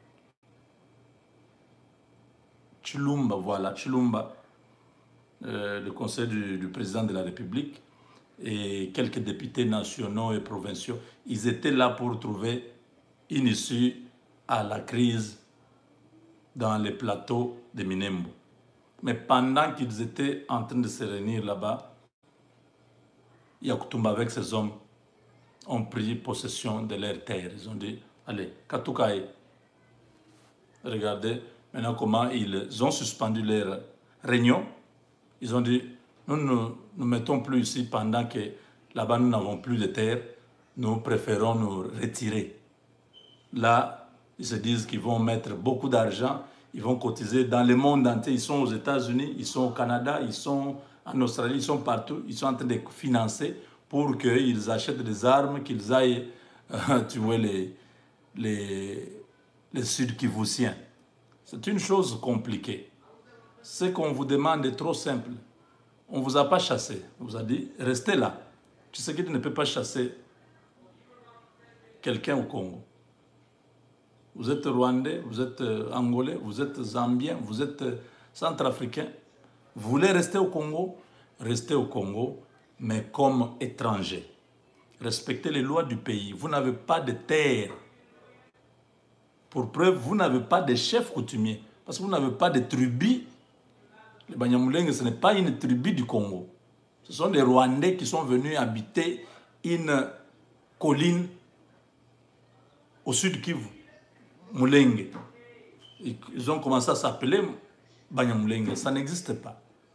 Chilumba, voilà, Chilumba, le conseil du président de la République, et quelques députés nationaux et provinciaux, ils étaient là pour trouver une issue à la crise dans les plateaux de Minembwe. Mais pendant qu'ils étaient en train de se réunir là-bas, Yakutumba avec ses hommes ont pris possession de leurs terres. Ils ont dit, allez, Katukaï, regardez maintenant comment ils ont suspendu leur réunion. Ils ont dit, nous ne nous mettons plus ici pendant que là-bas nous n'avons plus de terre. Nous préférons nous retirer. Là, ils se disent qu'ils vont mettre beaucoup d'argent. Ils vont cotiser dans le monde entier. Ils sont aux États-Unis, ils sont au Canada, ils sont en Australie, ils sont partout. Ils sont en train de financer pour qu'ils achètent des armes, qu'ils aillent tuer les Sud-Kivusiens. C'est une chose compliquée. Ce qu'on vous demande est trop simple. On ne vous a pas chassé. On vous a dit, restez là. Tu sais que tu ne peux pas chasser quelqu'un au Congo. Vous êtes Rwandais, vous êtes Angolais, vous êtes Zambien, vous êtes Centrafricain. Vous voulez rester au Congo? Restez au Congo, mais comme étranger. Respectez les lois du pays. Vous n'avez pas de terre. Pour preuve, vous n'avez pas de chef coutumier. Parce que vous n'avez pas de tribu. Les Banyamulenge, ce n'est pas une tribu du Congo. Ce sont des Rwandais qui sont venus habiter une colline au sud Kivu, Mulenge. Ils ont commencé à s'appeler Banyamulenge. Ça n'existe pas.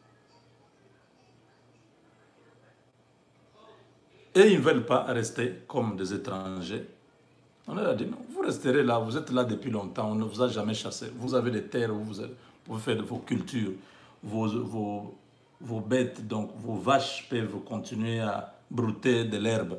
Et ils ne veulent pas rester comme des étrangers. On leur a dit, non, vous resterez là, vous êtes là depuis longtemps, on ne vous a jamais chassé. Vous avez des terres où vous pouvez faire de vos cultures, vos bêtes, donc vos vaches peuvent continuer à brouter de l'herbe.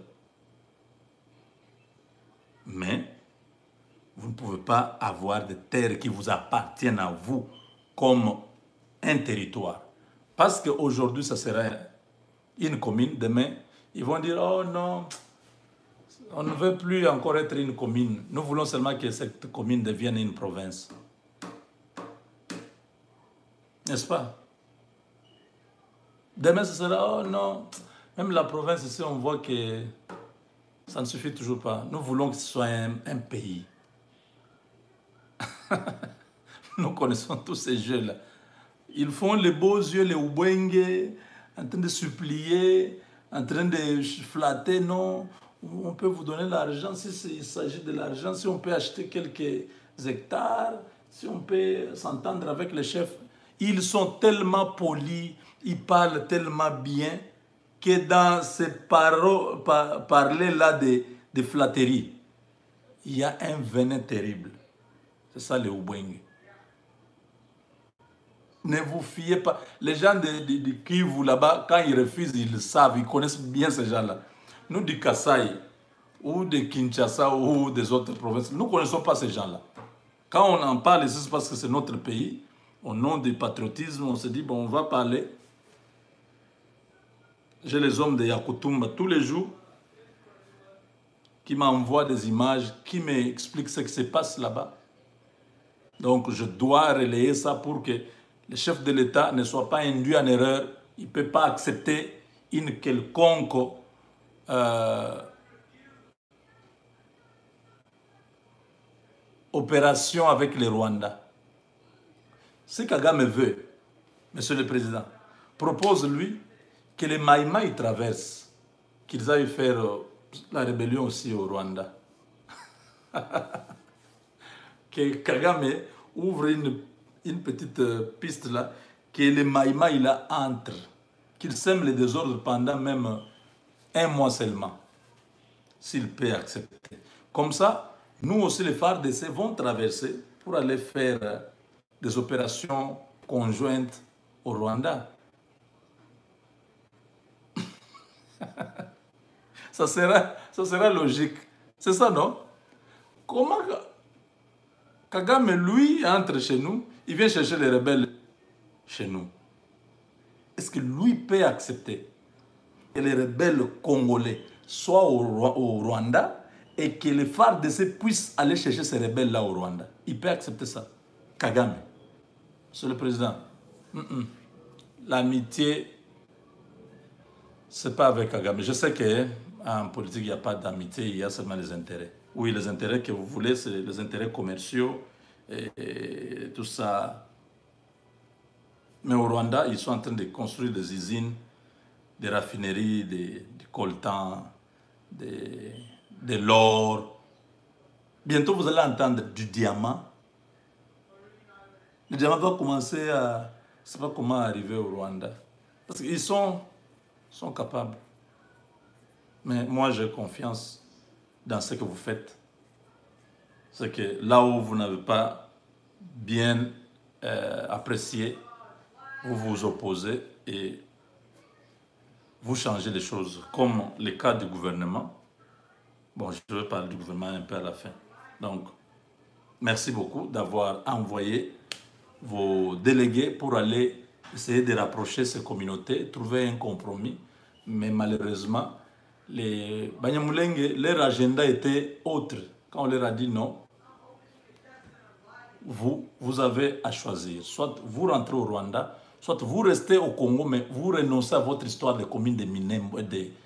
Mais vous ne pouvez pas avoir des terres qui vous appartiennent à vous. comme un territoire. Parce qu'aujourd'hui, ça sera une commune. Demain, ils vont dire, oh non, on ne veut plus encore être une commune. Nous voulons seulement que cette commune devienne une province. N'est-ce pas? Demain, ce sera, oh non, même la province ici, on voit que ça ne suffit toujours pas. Nous voulons que ce soit un pays. Nous connaissons tous ces jeux-là. Ils font les beaux yeux, les Ubwenge, en train de supplier, en train de flatter, non. On peut vous donner l'argent si il s'agit de l'argent, si on peut acheter quelques hectares, si on peut s'entendre avec les chefs. Ils sont tellement polis, ils parlent tellement bien que dans ces parler-là de flatterie, il y a un venin terrible. C'est ça les Ubwenge. Ne vous fiez pas. Les gens de Kivu là-bas, quand ils refusent, ils le savent, ils connaissent bien ces gens-là. Nous du Kasaï, ou de Kinshasa, ou des autres provinces, nous ne connaissons pas ces gens-là. Quand on en parle, c'est parce que c'est notre pays. Au nom du patriotisme, on se dit, bon, on va parler. J'ai les hommes de Yakutumba tous les jours qui m'envoient des images, qui m'expliquent ce qui se passe là-bas. Donc, je dois relayer ça pour que le chef de l'État ne soit pas induit en erreur. Il ne peut pas accepter une quelconque opération avec les Rwandais. Ce Kagame veut, Monsieur le Président, propose-lui que les Maïmaï traversent, qu'ils aillent faire la rébellion aussi au Rwanda. Que Kagame ouvre une petite piste là, que les Maïmaï là entrent, qu'ils sèment les désordres pendant même un mois seulement, s'il peut accepter. Comme ça, nous aussi les FARDC vont traverser pour aller faire des opérations conjointes au Rwanda. Ça sera logique. C'est ça, non? Comment Kagame, lui, entre chez nous, il vient chercher les rebelles chez nous. Est-ce que lui peut accepter que les rebelles congolais soient au Rwanda et que les FARDC puissent aller chercher ces rebelles-là au Rwanda? Il peut accepter ça. Kagame, Monsieur le Président, l'amitié, ce n'est pas avec Kagame. Je sais qu'en politique, il n'y a pas d'amitié, il y a seulement les intérêts. Oui, les intérêts que vous voulez, c'est les intérêts commerciaux et tout ça. Mais au Rwanda, ils sont en train de construire des usines, des raffineries, des coltans, de l'or. Bientôt, vous allez entendre du diamant. Le diamant va commencer à... Je ne sais pas comment arriver au Rwanda. Parce qu'ils sont capables. Mais moi, j'ai confiance dans ce que vous faites. C'est que là où vous n'avez pas bien apprécié, vous vous opposez et vous changez les choses. Comme le cas du gouvernement. Bon, je vais parler du gouvernement un peu à la fin. Donc, merci beaucoup d'avoir envoyé vos délégués pour aller essayer de rapprocher ces communautés, trouver un compromis. Mais malheureusement, les Banyamulenge, leur agenda était autre. Quand on leur a dit non, vous avez à choisir. Soit vous rentrez au Rwanda, soit vous restez au Congo, mais vous renoncez à votre histoire de commune de Minembo.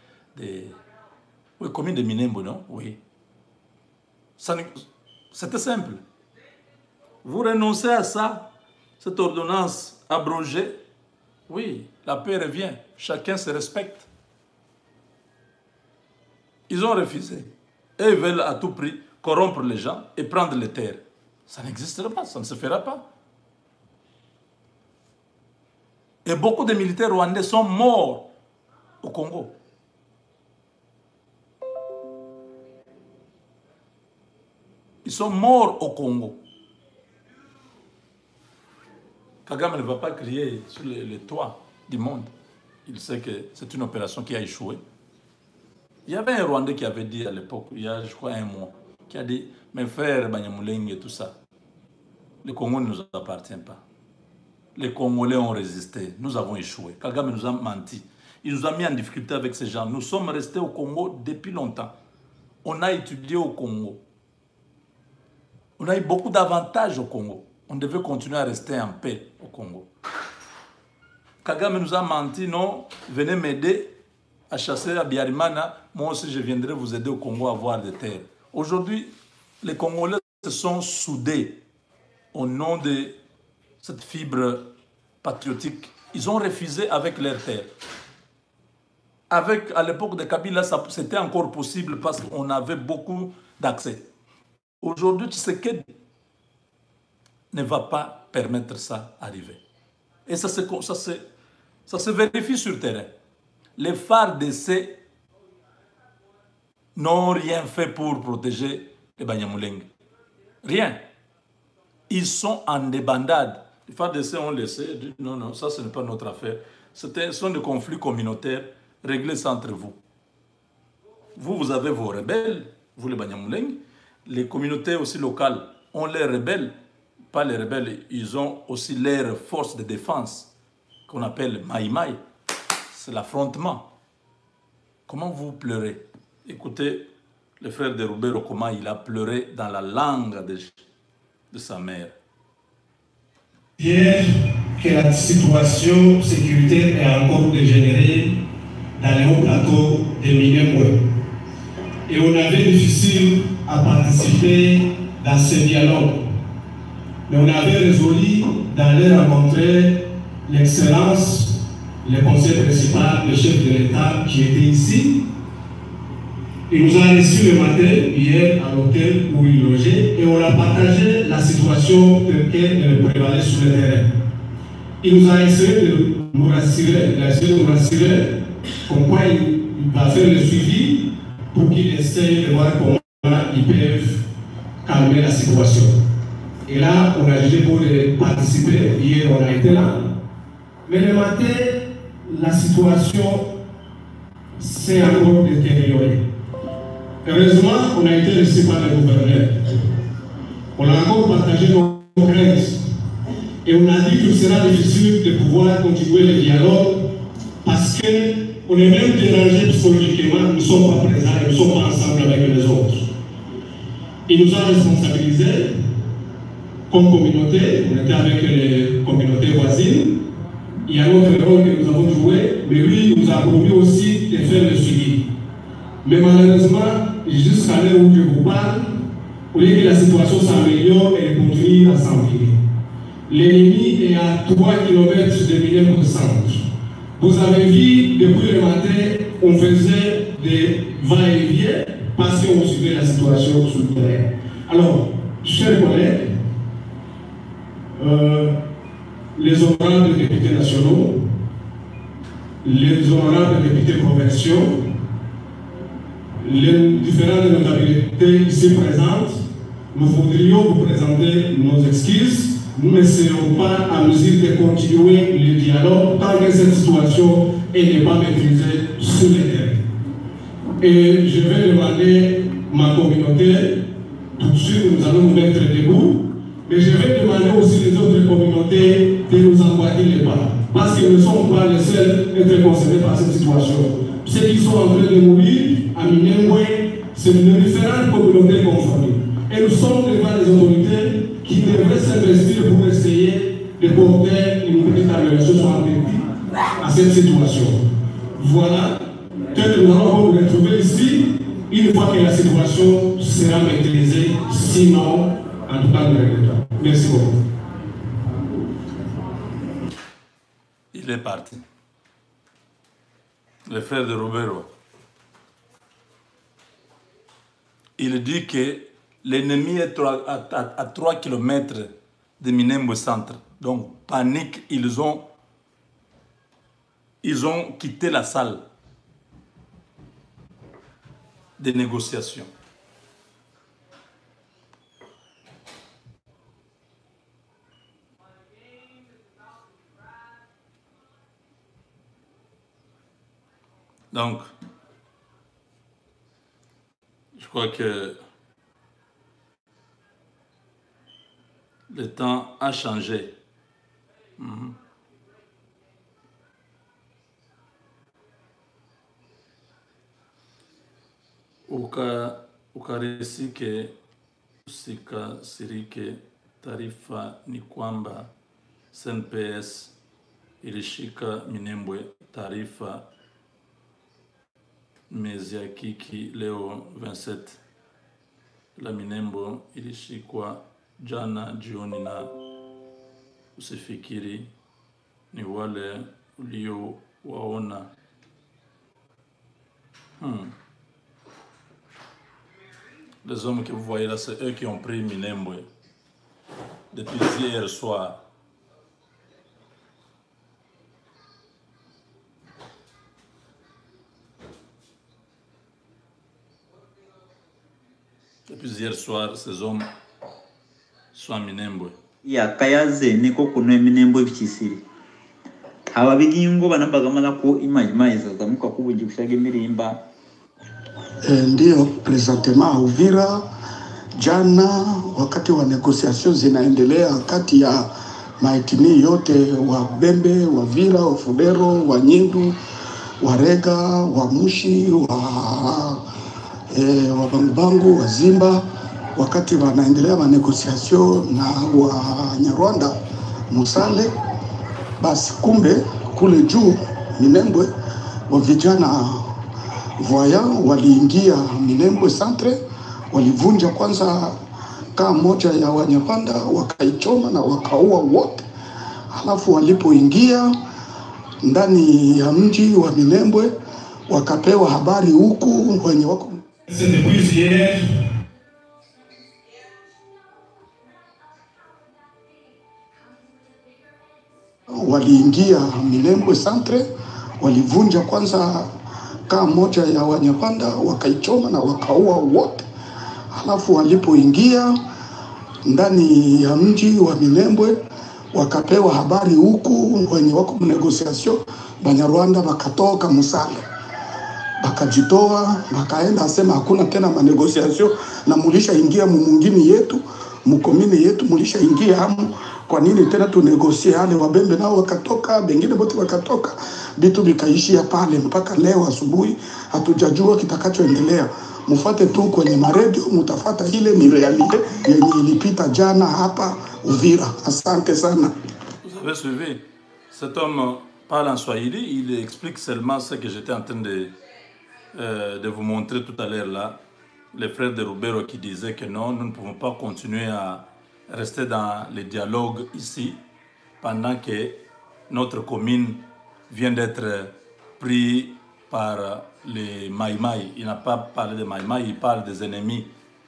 Oui, commune de Minembo, non? Oui. C'était simple. Vous renoncez à ça, cette ordonnance abrogée. Oui, la paix revient. Chacun se respecte. Ils ont refusé. Et ils veulent à tout prix corrompre les gens et prendre les terres. Ça n'existera pas, ça ne se fera pas. Et beaucoup de militaires rwandais sont morts au Congo. Ils sont morts au Congo. Kagame ne va pas crier sur les toits du monde. Il sait que c'est une opération qui a échoué. Il y avait un Rwandais qui avait dit à l'époque, il y a je crois un mois, qui a dit, mes frères Banyamulenge et tout ça, le Congo ne nous appartient pas. les Congolais ont résisté. Nous avons échoué. Kagame nous a menti. Il nous a mis en difficulté avec ces gens. Nous sommes restés au Congo depuis longtemps. On a étudié au Congo. On a eu beaucoup d'avantages au Congo. On devait continuer à rester en paix au Congo. Kagame nous a menti, non, venez m'aider à chasser à Biarimana. Moi aussi, je viendrai vous aider au Congo à avoir des terres. Aujourd'hui, les Congolais se sont soudés au nom de cette fibre patriotique. Ils ont refusé avec leurs terres. À l'époque de Kabila, c'était encore possible parce qu'on avait beaucoup d'accès. Aujourd'hui, Tshisekedi ne va pas permettre ça d'arriver. Et ça se vérifie sur le terrain. Les FARDC n'ont rien fait pour protéger les Banyamulenge. Rien. Ils sont en débandade. Les FARDC ont laissé, dit non, non, ça ce n'est pas notre affaire. Ce sont des conflits communautaires, réglez ça entre vous. Vous avez vos rebelles, vous les Banyamulenge. Les communautés aussi locales ont leurs rebelles. Pas les rebelles, ils ont aussi leurs forces de défense qu'on appelle Maïmaï. C'est l'affrontement. Comment vous pleurez? Écoutez, le frère de Roubero, comment il a pleuré dans la langue de sa mère. Hier, que la situation sécuritaire est encore dégénérée dans les hauts plateaux de Minembwe. Et on avait difficile à participer dans ce dialogue. Mais on avait résolu d'aller rencontrer l'excellence, le conseil principal, le chef de l'État qui était ici. Il nous a reçus le matin, hier, à l'hôtel où il logeait, et on a partagé la situation telle qu'elle prévalait sur le terrain. Il nous a essayé de nous rassurer, comme quoi il va faire le suivi pour qu'il essaye de voir comment ils peuvent calmer la situation. Et là, on a jugé pour participer. Hier, on a été là. Mais le matin, la situation s'est encore détériorée. Heureusement, on a été reçu par le gouverneur. On a encore partagé nos craintes. Et on a dit qu'il sera difficile de pouvoir continuer le dialogue parce qu'on est même dérangé psychologiquement, nous ne sommes pas présents et nous ne sommes pas ensemble avec les autres. Il nous a responsabilisés comme communauté, on était avec les communautés voisines. Il y a notre rôle que nous avons joué, mais lui nous a promis aussi de faire le suivi. Mais malheureusement, jusqu'à l'heure où je vous parle, au lieu que la situation s'améliore, elle continue à s'empirer. L'ennemi est à 3 km de Minembwe centre. Vous avez vu, depuis le matin, on faisait des va-et-vient parce qu'on suivait la situation sur le terrain. Alors, chers collègues, les honorables députés nationaux, les honorables députés provinciaux, les différentes notabilités ici présentes, nous voudrions vous présenter nos excuses. Nous ne serons pas à mesure de continuer le dialogue tant que cette situation n'est pas maîtrisée sur le terrain. Et je vais demander ma communauté, tout de suite nous allons nous mettre debout, mais je vais demander aussi les autres communautés de nous emboîter les pas. Parce qu'ils ne sont pas les seuls à être concernés par cette situation. Ceux qui sont en train de mourir à Minembwe, c'est une différente communauté confondue. Et nous sommes devant les autorités qui devraient s'investir pour essayer de porter une petite amélioration sur un pays à cette situation. Voilà, peut-être que nous allons nous retrouver ici une fois que la situation sera maîtrisée, sinon, en tout cas, nous regrettons. Merci beaucoup. Il est parti. Le frère de Roubero. Il dit que l'ennemi est à 3 km de Minembwe centre. Donc, panique, ils ont quitté la salle des négociations. Donc, je crois que le temps a changé. Ukarisike usikasirike. Taarifa ni kwamba SNPS ilishika Minembwe. Taarifa Meziakiki leo 27. La Minembwe ilishikwa jana jioni, na usifikiri ni wale ulio waona. Les hommes que vous voyez là, c'est eux qui ont pris Minembwe depuis hier soir. Depuis hier soir, ces hommes sont à Minembwe. Ya kayaze niko kuno Minembwe bikisiri. Hawabigingo banambagamala ko imaiza zamuka kubuji kushage mirimba. Ndio presentement Uvira jana, wakati wa negotiation zinaendelea kati ya maitini yote wa Bembe, wa Vira, wa Fudero, wa Nyindu, wa Rega, wa Mushi, wa Bangubangu, wa Zimba, wakati wanaendelea ma negotiation na wa Nyarwanda Musale, basi kumbe kule juu Minembwe wa vijana voyant waliingia Minembwe centre, walivunja kwanza kaa moja ya Wanyapanda, wakaichoma na wakaua wote. Halafu walipoingia ndani ya mji wa Minembwe wakapewa habari huku wenye wako waliingia Minembwe centre, walivunja kwanza kaa moja ya Wanyapanda, wakaichoma na wakaua wote. Halafu walipoingia ndani ya mji wa Minembwe wakapewa habari huku wenye wako negotiation Banyarwanda wakatoka Musale, bakajitoa bakaenda asema hakuna tena manegotiation na mulisha ingia mumungini yetu mukomini yetu, mulisha ingia hamu, kwa nini tena tunegosie? Hale Wabembe nao wakatoka, bengine bote wakatoka, bitu bikaishia pale mpaka leo asubuhi. Hatujajua kitakachoendelea. Mufate tu kwenye maredio, mutafata ile ni realite yenye ilipita jana hapa Uvira. Asante sana. Vous avez suivi? Cet homme parle en Swahili, il explique seulement ce que j'étais en train de vous montrer tout à l'heure là. Les frères de Rubero qui disaient que non, nous ne pouvons pas continuer à rester dans les dialogues ici pendant que notre commune vient d'être prise par les Maïmaï. Il n'a pas parlé de Maïmaï, il parle des ennemis.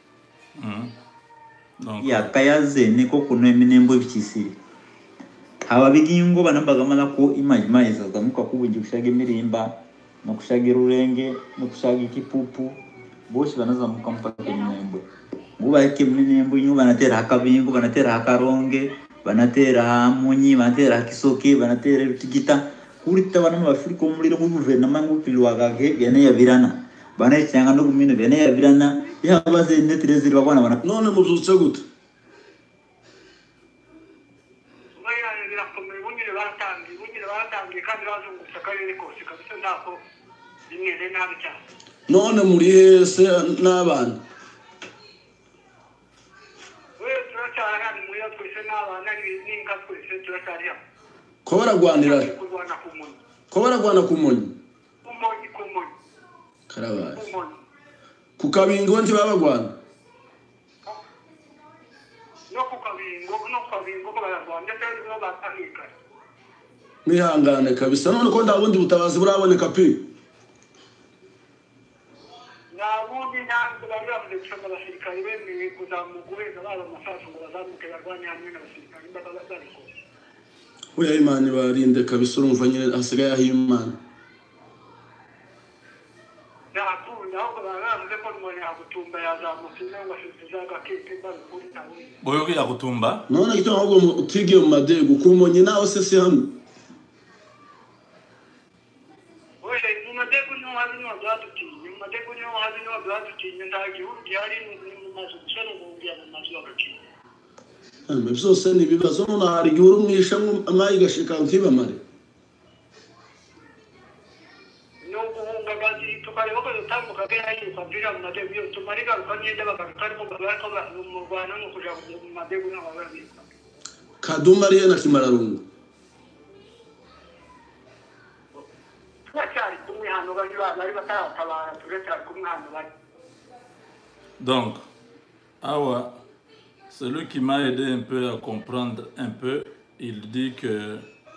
Donc, ya kayaze niko kuno Minembwe bikisiri. Hawabigingo banambagamala ko imaiza zamuka kubuji kushage mirimba no kushage rurenge no kushage kipupu. Boshi banazamuka mpaka Minembwe. Mubake Minembwe nyu banatera hakabingo, banatera hakaronge, banatera munyi, banatera kisoke, banatera rutigita. Kurita bana mabafuriko muliro mu guverinoma ngupilwagage yane yavirana. Bana cyanga no gumino bene yavirana. Yabaze netirezira bakwana bana. None muzutse gute? None muri hese n'abana ko baragwanira ku munyi karabaye ku kabingo nti babagwana mwihangane kabisa. None ko ndabundi butabazi buraboneka pi Oya Imana ibarinde kabisa. Urumva nyine hasigaye aho Imana Boyoki ya kutumba. none gito ahubwo utigiye mu madego kumonye nawe se si hano byose ni ibibazo none hari igihe urumwisha amayi gashika ntiba mare tukareba ko dutambuka bera yikwabwira mu madego yo tumarika ukanyenda bakakari ko barako mu Rwanda no kuja mu madego n'ababika Kaduma ariye na Kimararungu twachari kumwe hano bari batatabara turechari kumwe hano bari. Donc awa celui qui m'a aidé un peu à comprendre un peu, il dit que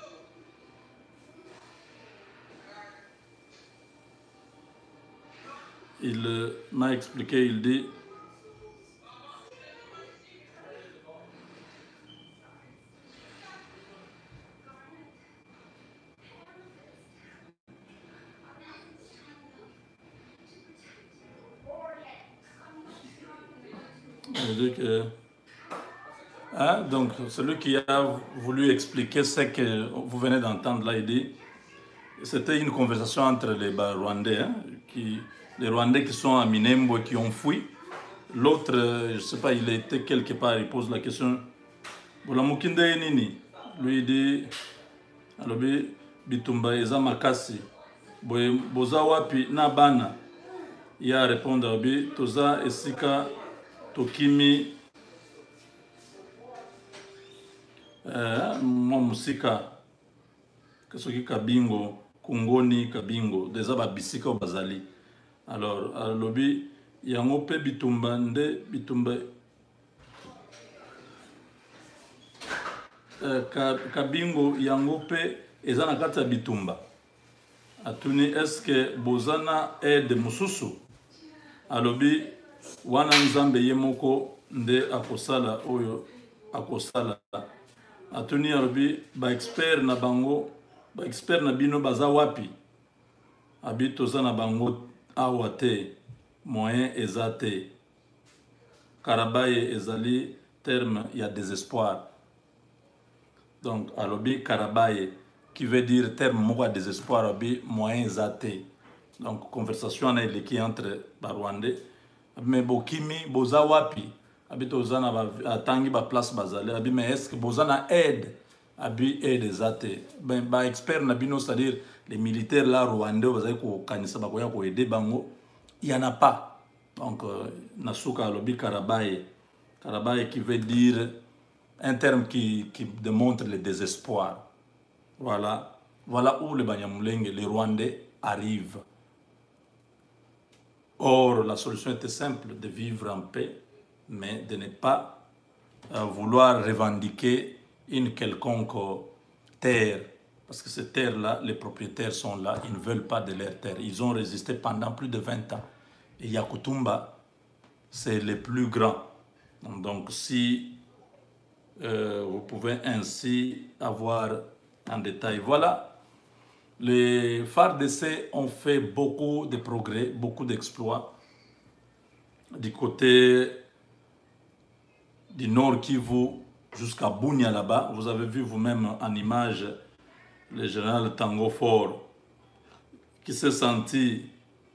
il m'a expliqué, il dit que donc celui qui a voulu expliquer ce que vous venez d'entendre là, il dit c'était une conversation entre les Rwandais, les Rwandais qui sont à Minembwe qui ont fui. L'autre, je ne sais pas, il était quelque part, il pose la question Bolamukinde nini? Lui il dit alobi bitumba eza makasi boza wapi na bana. Il a répondu abi toza esika tokimi mwa musika kasoki kabingo kungoni kabingo deza ba bisika bazali. Alors alobi yango pe bitumba nde bitumba kabingo yango pe eza na kati ya bitumba. Atuni est-ce que bozana aide mususu? Alobi wana nzambe ye moko nde akosala oyo akosala. Atuni alobi ba expert na bango ba expert na bino baza wapi? Abi toza na bango awa te, moyen eza te. Karabaye ezali terme ya désespoir. Donc alobi Karabaye qui veut dire terme moko ya désespoir abi moyen eza te. Donc conversation na eleki entre Barwandais. Mais bokimi boza wapi? Abi toza na atangi ba place bazali. Abi mais est-ce que boza na aide? Abi aide eza te. Ben ba expert na bino, c'est-à-dire les militaires là rwandais bazali ko kanisa ba ko aider bango. Il y en a pas. Donc nasuka alobi Karabaye. Karabaye qui veut dire un terme qui démontre le désespoir. Voilà où les Banyamulenge, les Rwandais arrivent. Or, la solution était simple, de vivre en paix, mais de ne pas vouloir revendiquer une quelconque terre. Parce que ces terres-là, les propriétaires sont là, ils ne veulent pas de leurs terres. Ils ont résisté pendant plus de 20 ans. Et Yakutumba, c'est le plus grand. Donc, si vous pouvez ainsi avoir en détail. Voilà, les FARDC ont fait beaucoup de progrès, beaucoup d'exploits du côté du Nord Kivu jusqu'à Bunia là-bas. Vous avez vu vous-même en image le général Tango Fort qui s'est senti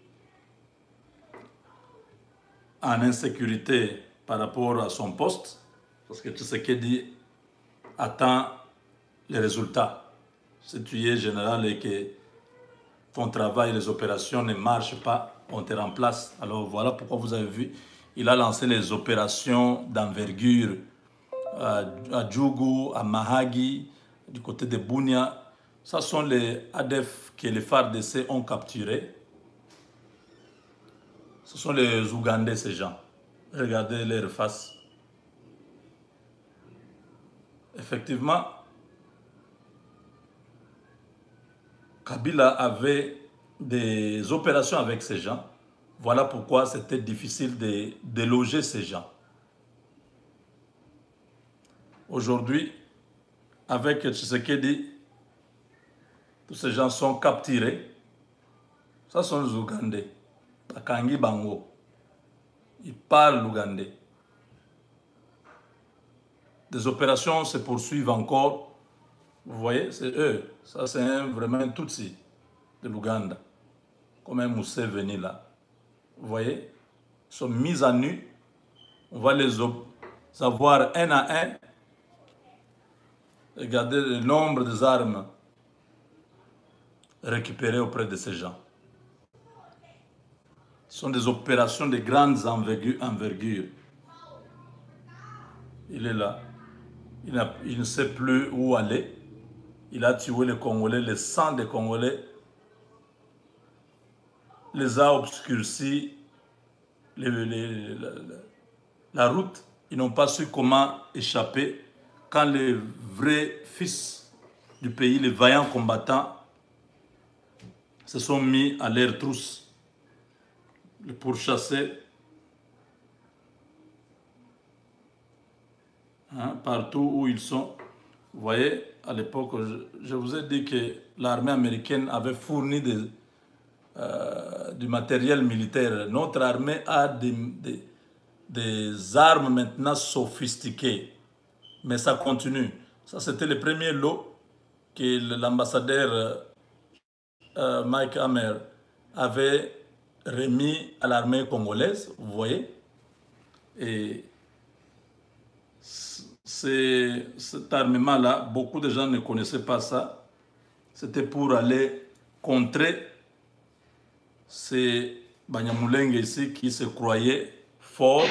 en insécurité par rapport à son poste. Parce que Tshisekedi attend les résultats. Si tu es général et que ton travail, les opérations ne marchent pas, on te remplace. Alors voilà pourquoi vous avez vu, il a lancé les opérations d'envergure à Djougou, à Mahagi, du côté de Bunia. Ce sont les ADF que les FARDC ont capturés. Ce sont les Ougandais, ces gens. Regardez leur face. Effectivement, Kabila avait des opérations avec ces gens. Voilà pourquoi c'était difficile de déloger ces gens. Aujourd'hui, avec Tshisekedi, tous ces gens sont capturés. Ça sont les Ougandais. Bakangi Bango. Ils parlent l'ougandais. Des opérations se poursuivent encore. Vous voyez, c'est eux. Ça, c'est vraiment un Tutsi de l'Ouganda. Comme un Museveni là. Vous voyez, ils sont mis à nu. On va les avoir un à un Regardez le nombre des armes récupérées auprès de ces gens. Ce sont des opérations de grandes envergures. Il est là. Il ne sait plus où aller. Il a tué les Congolais, le sang des Congolais les a obscurcis la route. Ils n'ont pas su comment échapper quand les vrais fils du pays, les vaillants combattants, se sont mis à leur trousse pour chasser partout où ils sont. Vous voyez, à l'époque, je vous ai dit que l'armée américaine avait fourni du matériel militaire. Notre armée a des armes maintenant sophistiquées. Mais ça continue. Ça, c'était le premier lot que l'ambassadeur Mike Hammer avait remis à l'armée congolaise, vous voyez. Et cet armement-là, beaucoup de gens ne connaissaient pas ça. C'était pour aller contrer ces Banyamulenge ici qui se croyaient forts.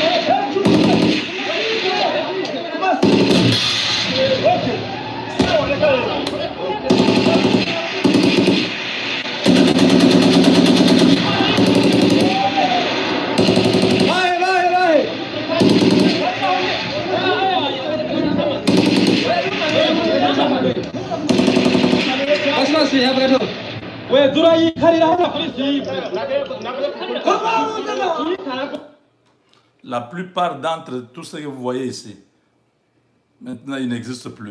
La plupart d'entre tous ceux que vous voyez ici, maintenant, ils n'existent plus.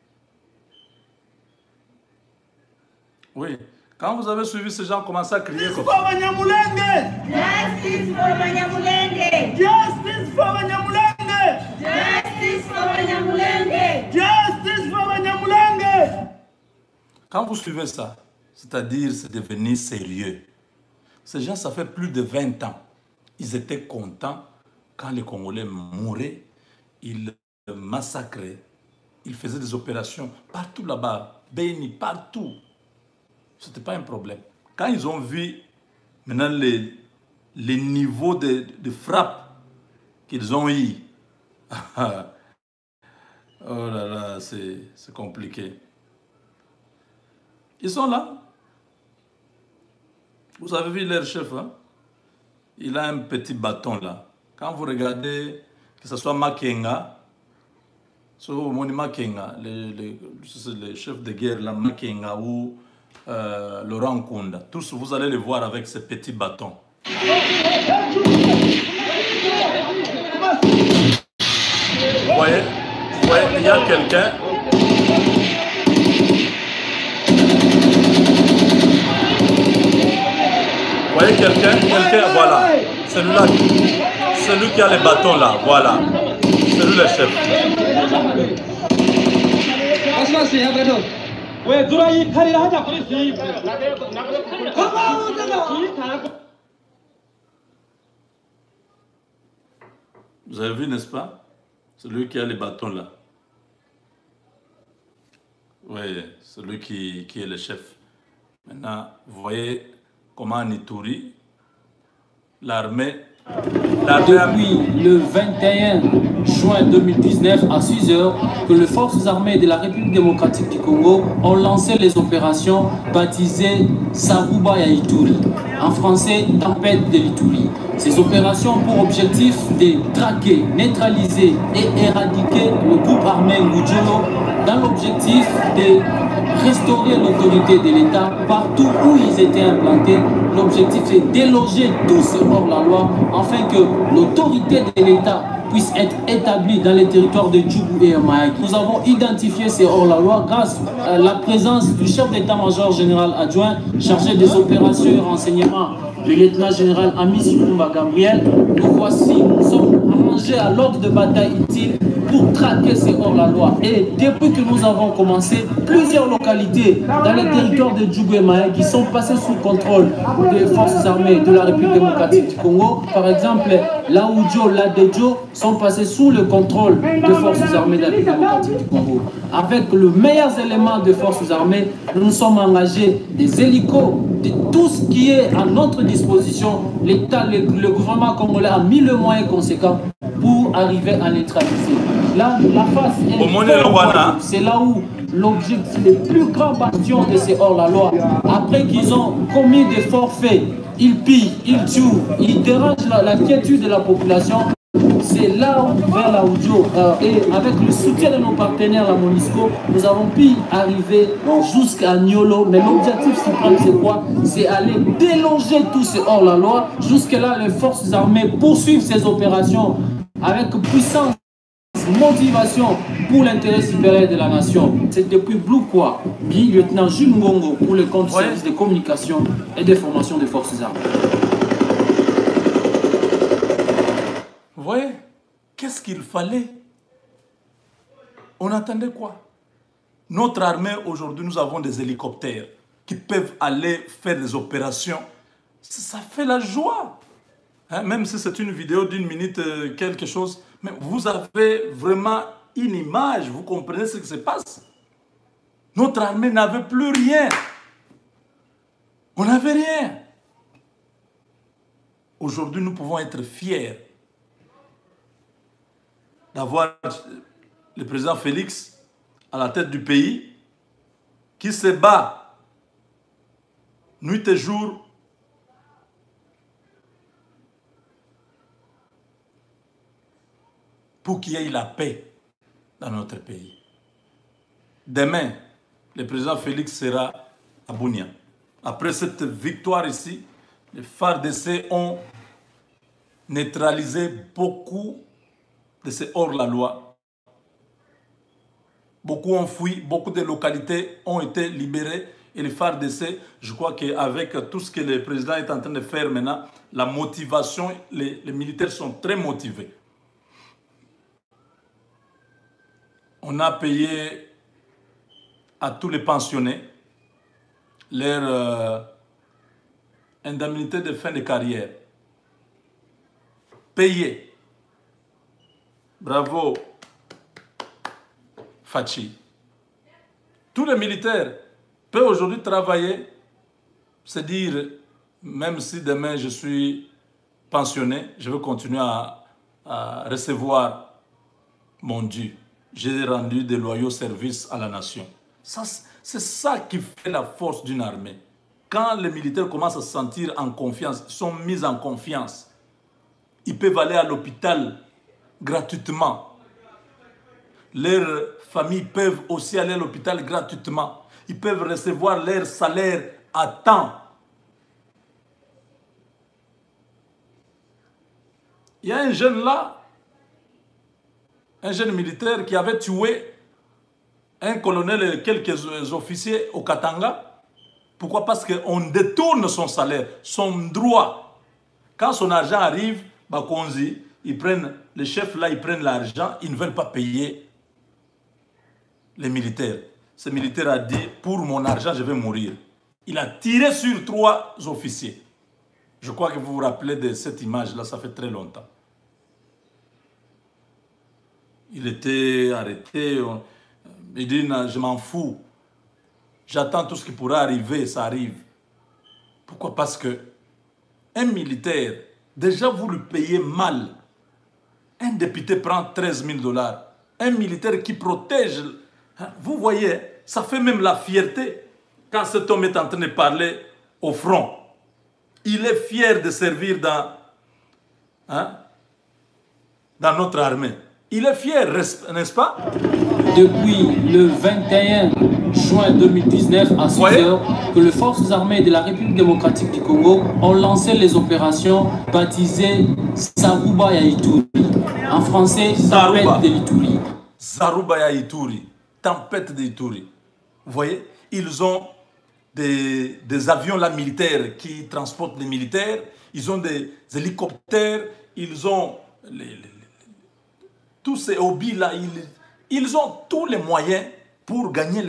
Oui. Quand vous avez suivi ces gens, commencez à crier comme ça. Justice for Banyamulenge! Justice for Banyamulenge! Justice for Banyamulenge! Justice for Banyamulenge! Quand vous suivez ça, c'est-à-dire c'est devenu sérieux. Ces gens, ça fait plus de 20 ans. Ils étaient contents quand les Congolais mouraient. Ils massacraient. Ils faisaient des opérations partout là-bas. Béni, partout. Ce n'était pas un problème. Quand ils ont vu maintenant les niveaux de frappe qu'ils ont eu, oh là là, c'est compliqué. Ils sont là. Vous avez vu leur chef, hein? Il a un petit bâton là. Quand vous regardez, que ce soit Makenga, Makenga, le chef de guerre là, Makenga ou Laurent Nkunda, tous vous allez les voir avec ces petits bâtons. Vous voyez, il y a quelqu'un. Vous voyez quelqu'un, voilà. Celui-là, celui qui a les bâtons là, voilà. C'est lui le chef. Vous avez vu, n'est-ce pas? Celui qui a les bâtons là. Oui, celui qui est le chef. Maintenant, vous voyez comment en Ituri, l'armée... Depuis le 21 juin 2019 à 6 h, que les forces armées de la République démocratique du Congo ont lancé les opérations baptisées Saruba ya Ituri, en français Tempête de l'Ituri. Ces opérations ont pour objectif de traquer, neutraliser et éradiquer le groupe armé Ngudjolo dans l'objectif de restaurer l'autorité de l'État partout où ils étaient implantés. L'objectif est de déloger tous ces hors-la-loi afin que l'autorité de l'État puisse être établie dans les territoires de Djougou et Maïk. Nous avons identifié ces hors-la-loi grâce à la présence du chef d'état-major général adjoint chargé des opérations et renseignements, le lieutenant-général Amici Kumba Gabriel. Nous voici, nous sommes arrangés à l'ordre de bataille utile pour traquer ces hors-la-loi. Et depuis que nous avons commencé, plusieurs localités dans les territoires de Djougou et Maé qui sont passées sous contrôle des forces armées de la République démocratique du Congo, par exemple, Laoudjo, Ladedjo, sont passés sous le contrôle des forces armées de la République démocratique du Congo. Avec le meilleur élément des forces armées, nous nous sommes engagés des hélicos, de tout ce qui est à notre disposition. L'État, le gouvernement congolais a mis le moyen conséquent pour arriver à neutraliser. Là, la face est c'est là où l'objectif, le plus grand bastion de ces hors-la-loi, après qu'ils ont commis des forfaits, ils pillent, ils tuent, ils dérangent la quiétude de la population. C'est là où, vers Laoudjo, et avec le soutien de nos partenaires, la MONUSCO, nous avons pu arriver jusqu'à Niolo. Mais l'objectif suprême, c'est quoi? C'est aller déloger tous ces hors-la-loi. Jusque-là, les forces armées poursuivent ces opérations avec puissance, motivation pour l'intérêt supérieur de la nation. C'est depuis Blue Quoi, dit lieutenant Jules Ngongo pour le compte du service de communication et de formation des forces armées. Vous voyez, qu'est-ce qu'il fallait? On attendait quoi? Notre armée, aujourd'hui, nous avons des hélicoptères qui peuvent aller faire des opérations. Ça fait la joie. Hein, même si c'est une vidéo d'une minute, quelque chose, mais vous avez vraiment une image, vous comprenez ce qui se passe. Notre armée n'avait plus rien. On n'avait rien. Aujourd'hui, nous pouvons être fiers d'avoir le président Félix à la tête du pays qui se bat nuit et jour pour qu'il y ait la paix dans notre pays. Demain, le président Félix sera à Bunia. Après cette victoire ici, les FARDC ont neutralisé beaucoup de ces hors-la-loi. Beaucoup ont fui, beaucoup de localités ont été libérées. Et les FARDC, je crois qu'avec tout ce que le président est en train de faire maintenant, la motivation, les militaires sont très motivés. On a payé à tous les pensionnés leur indemnité de fin de carrière. Payé. Bravo, Fachi. Tous les militaires peuvent aujourd'hui travailler, se dire, même si demain je suis pensionné, je veux continuer à recevoir mon dû. J'ai rendu de loyaux services à la nation. C'est ça qui fait la force d'une armée. Quand les militaires commencent à se sentir en confiance, ils sont mis en confiance. Ils peuvent aller à l'hôpital gratuitement. Leurs familles peuvent aussi aller à l'hôpital gratuitement. Ils peuvent recevoir leur salaire à temps. Il y a un jeune là, un jeune militaire qui avait tué un colonel et quelques officiers au Katanga. Pourquoi? Parce qu'on détourne son salaire, son droit. Quand son argent arrive, Bakonzi, ils prennent, les chefs là, ils prennent l'argent, ils ne veulent pas payer les militaires. Ce militaire a dit, pour mon argent, je vais mourir. Il a tiré sur 3 officiers. Je crois que vous vous rappelez de cette image-là, ça fait très longtemps. Il était arrêté. Il dit, je m'en fous. J'attends tout ce qui pourra arriver, ça arrive. Pourquoi? Parce que un militaire, déjà vous le payez mal. Un député prend 13 000 $. Un militaire qui protège, hein, vous voyez, ça fait même la fierté. Quand cet homme est en train de parler au front, il est fier de servir dans notre armée. Il est fier, n'est-ce pas? Depuis le 21 juin 2019 à 6 heures, que les forces armées de la République démocratique du Congo ont lancé les opérations baptisées Zaruba ya Ituri. En français, Tempête de l'Ituri. Zaruba ya Ituri, Tempête de l'Ituri. Vous voyez, ils ont des avions là militaires qui transportent les militaires. Ils ont des hélicoptères. Ils ont tous ces hobbies-là, ils ont tous les moyens pour gagner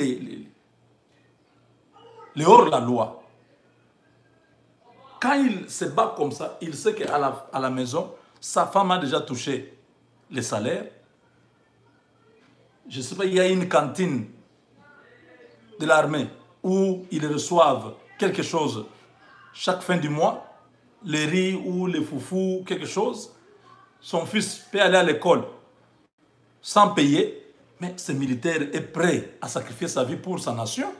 les hors-la-loi. Quand il se bat comme ça, il sait qu'à la maison, sa femme a déjà touché les salaires. Je ne sais pas, il y a une cantine de l'armée où ils reçoivent quelque chose chaque fin du mois, les riz ou les foufous, quelque chose. Son fils peut aller à l'école sans payer, mais ce militaire est prêt à sacrifier sa vie pour sa nation.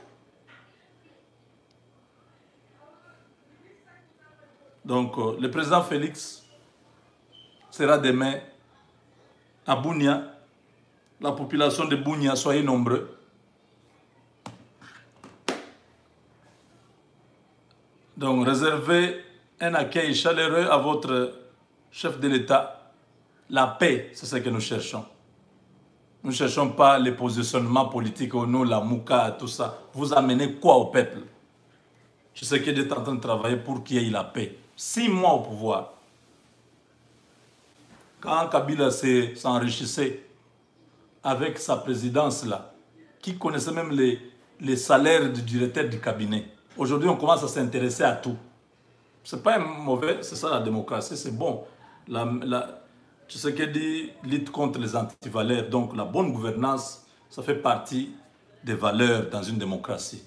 Donc, le président Félix sera demain à Bunia. La population de Bunia, soyez nombreux. Donc, réservez un accueil chaleureux à votre chef de l'État. La paix, c'est ce que nous cherchons. Nous ne cherchons pas les positionnements politiques au nom, la mouka, tout ça. Vous amenez quoi au peuple? Je sais qu'il est en train de travailler pour qu'il y ait la paix. 6 mois au pouvoir. Quand Kabila s'enrichissait avec sa présidence là, qui connaissait même les salaires du directeur du cabinet. Aujourd'hui, on commence à s'intéresser à tout. C'est pas mauvais, c'est ça la démocratie, c'est bon. Tu sais qu'elle dit lutte contre les antivaleurs. Donc la bonne gouvernance, ça fait partie des valeurs dans une démocratie.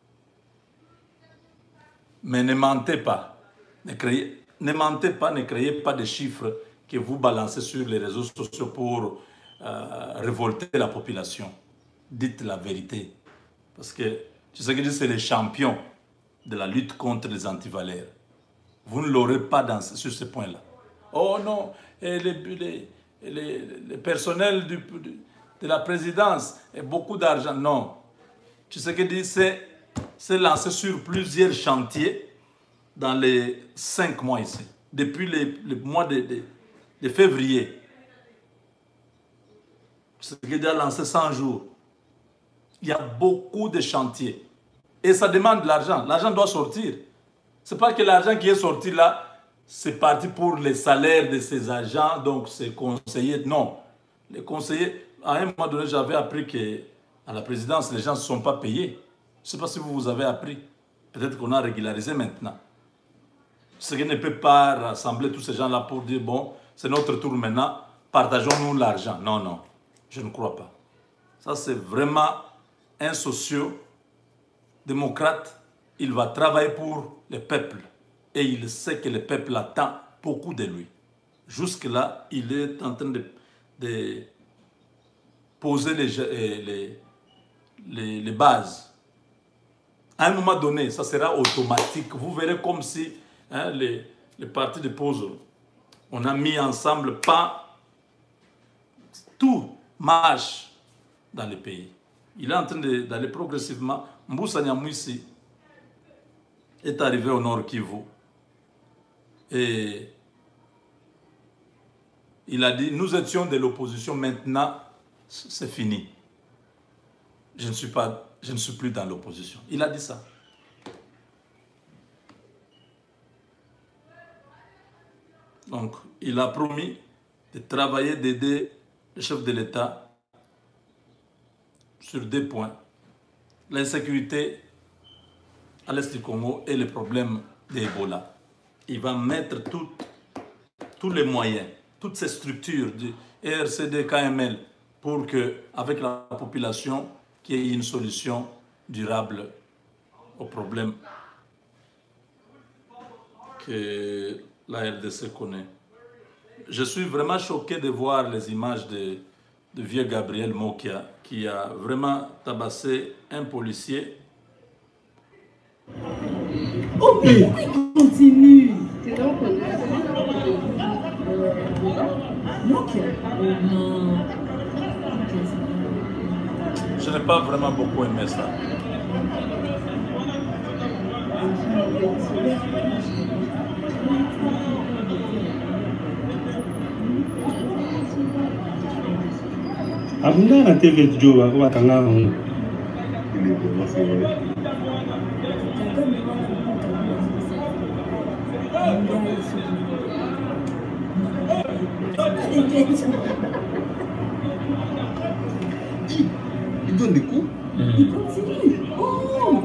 Mais ne mentez pas. Ne mentez pas, ne créez pas de chiffres que vous balancez sur les réseaux sociaux pour révolter la population. Dites la vérité. Parce que tu sais que c'est les champions de la lutte contre les antivaleurs. Vous ne l'aurez pas sur ce point-là. Oh non, et les personnels de la présidence et beaucoup d'argent. Non. Tu sais que c'est lancé sur plusieurs chantiers dans les 5 mois ici. Depuis le mois de février. C'est déjà lancé 100 jours. Il y a beaucoup de chantiers. Et ça demande de l'argent. L'argent doit sortir. Ce n'est pas que l'argent qui est sorti là, c'est parti pour les salaires de ces agents, donc ces conseillers. Non. Les conseillers, à un moment donné, j'avais appris qu'à la présidence, les gens ne se sont pas payés. Je ne sais pas si vous avez appris. Peut-être qu'on a régularisé maintenant. Ce qui ne peut pas rassembler tous ces gens-là pour dire, bon, c'est notre tour maintenant, partageons-nous l'argent. Non, non, je ne crois pas. Ça, c'est vraiment un socio-démocrate. Il va travailler pour le peuple. Et il sait que le peuple attend beaucoup de lui. Jusque-là, il est en train de poser les bases. À un moment donné, ça sera automatique. Vous verrez comme si les partis de pause, on a mis ensemble, pas tout marche dans le pays. Il est en train d'aller progressivement. Mboussa Nyamwisi est arrivé au Nord Kivu. Et il a dit, nous étions de l'opposition, maintenant c'est fini. Je ne suis plus dans l'opposition. Il a dit ça. Donc, il a promis de travailler, d'aider le chef de l'État sur 2 points. L'insécurité à l'est du Congo et le problème d'Ebola. Il va mettre tous les moyens, toutes ces structures du RCD, KML, pour qu'avec la population, qu'il y ait une solution durable au problème que la RDC connaît. Je suis vraiment choqué de voir les images de vieux Gabriel Mokia qui a vraiment tabassé un policier. Oh, mais pourquoi il continue? Je n'ai pas vraiment beaucoup aimé ça. Abunda na TV Joe wa kanga ngo. donne des coups. Il continue. Oh!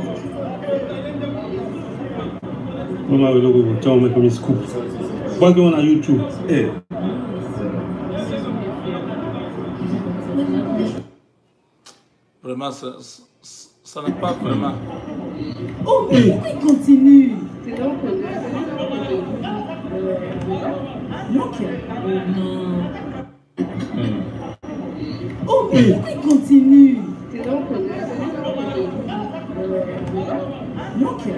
On va le temps, on met comme un scoop. Quoi qu'on a YouTube. Eh. Vraiment, ça n'est pas vraiment. Oh, mais pourquoi il continue? Ok. Oh, mais pourquoi il continue? Ok.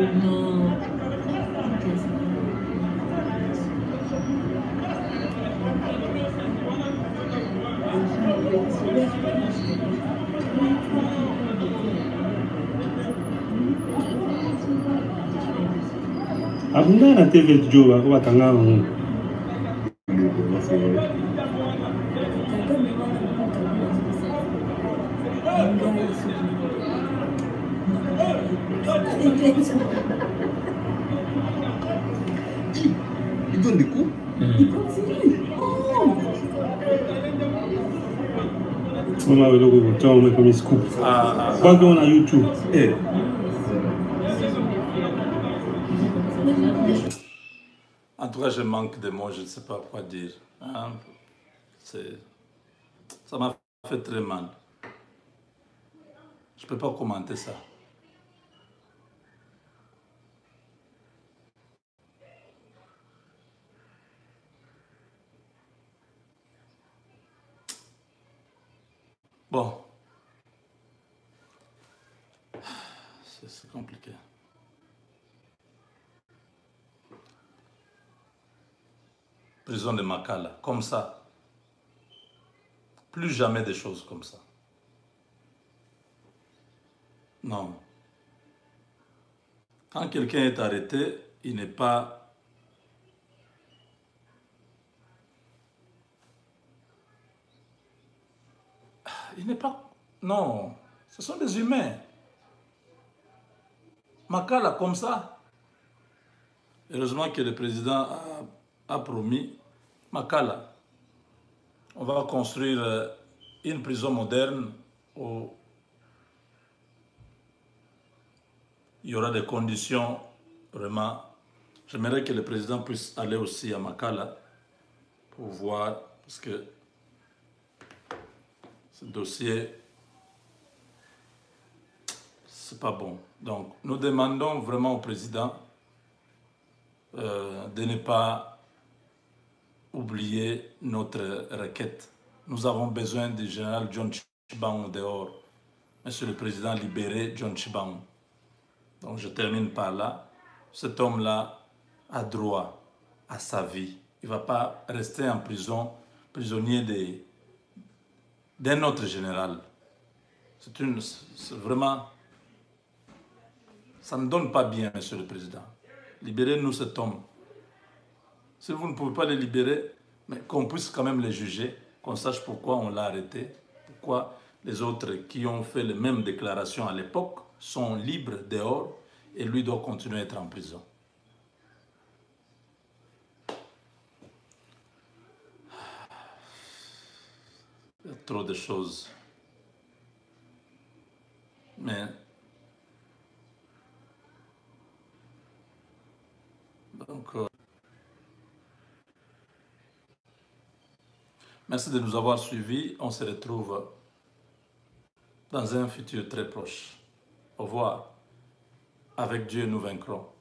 Abunda na TV Joe wa kanga ngo. Il donne des coups. Il continue. Oh! On va le temps, on met comme un scoop. Quoi qu'on a YouTube. Eh. En tout cas, je manque de mots, je ne sais pas quoi dire. Hein? Ça m'a fait très mal. Je ne peux pas commenter ça. Bon. C'est compliqué. Prison de Makala, comme ça. Plus jamais des choses comme ça. Non. Quand quelqu'un est arrêté, il n'est pas... Il n'est pas... Non, ce sont des humains. Makala, comme ça. Heureusement que le président a promis, Makala, on va construire une prison moderne où il y aura des conditions vraiment... J'aimerais que le président puisse aller aussi à Makala pour voir, parce que ce dossier, c'est pas bon. Donc, nous demandons vraiment au président de ne pas oublier notre requête. Nous avons besoin du général John Tshibang dehors. Monsieur le Président, libérez John Tshibang. Donc je termine par là. Cet homme-là a droit à sa vie. Il ne va pas rester en prison, prisonnier d'un autre général. C'est vraiment... Ça ne donne pas bien, Monsieur le Président. Libérez-nous cet homme. Si vous ne pouvez pas le libérer, mais qu'on puisse quand même le juger, qu'on sache pourquoi on l'a arrêté, pourquoi les autres qui ont fait les mêmes déclarations à l'époque sont libres dehors et lui doit continuer à être en prison. Il y a trop de choses. Mais donc, merci de nous avoir suivis. On se retrouve dans un futur très proche. Au revoir. Avec Dieu, nous vaincrons.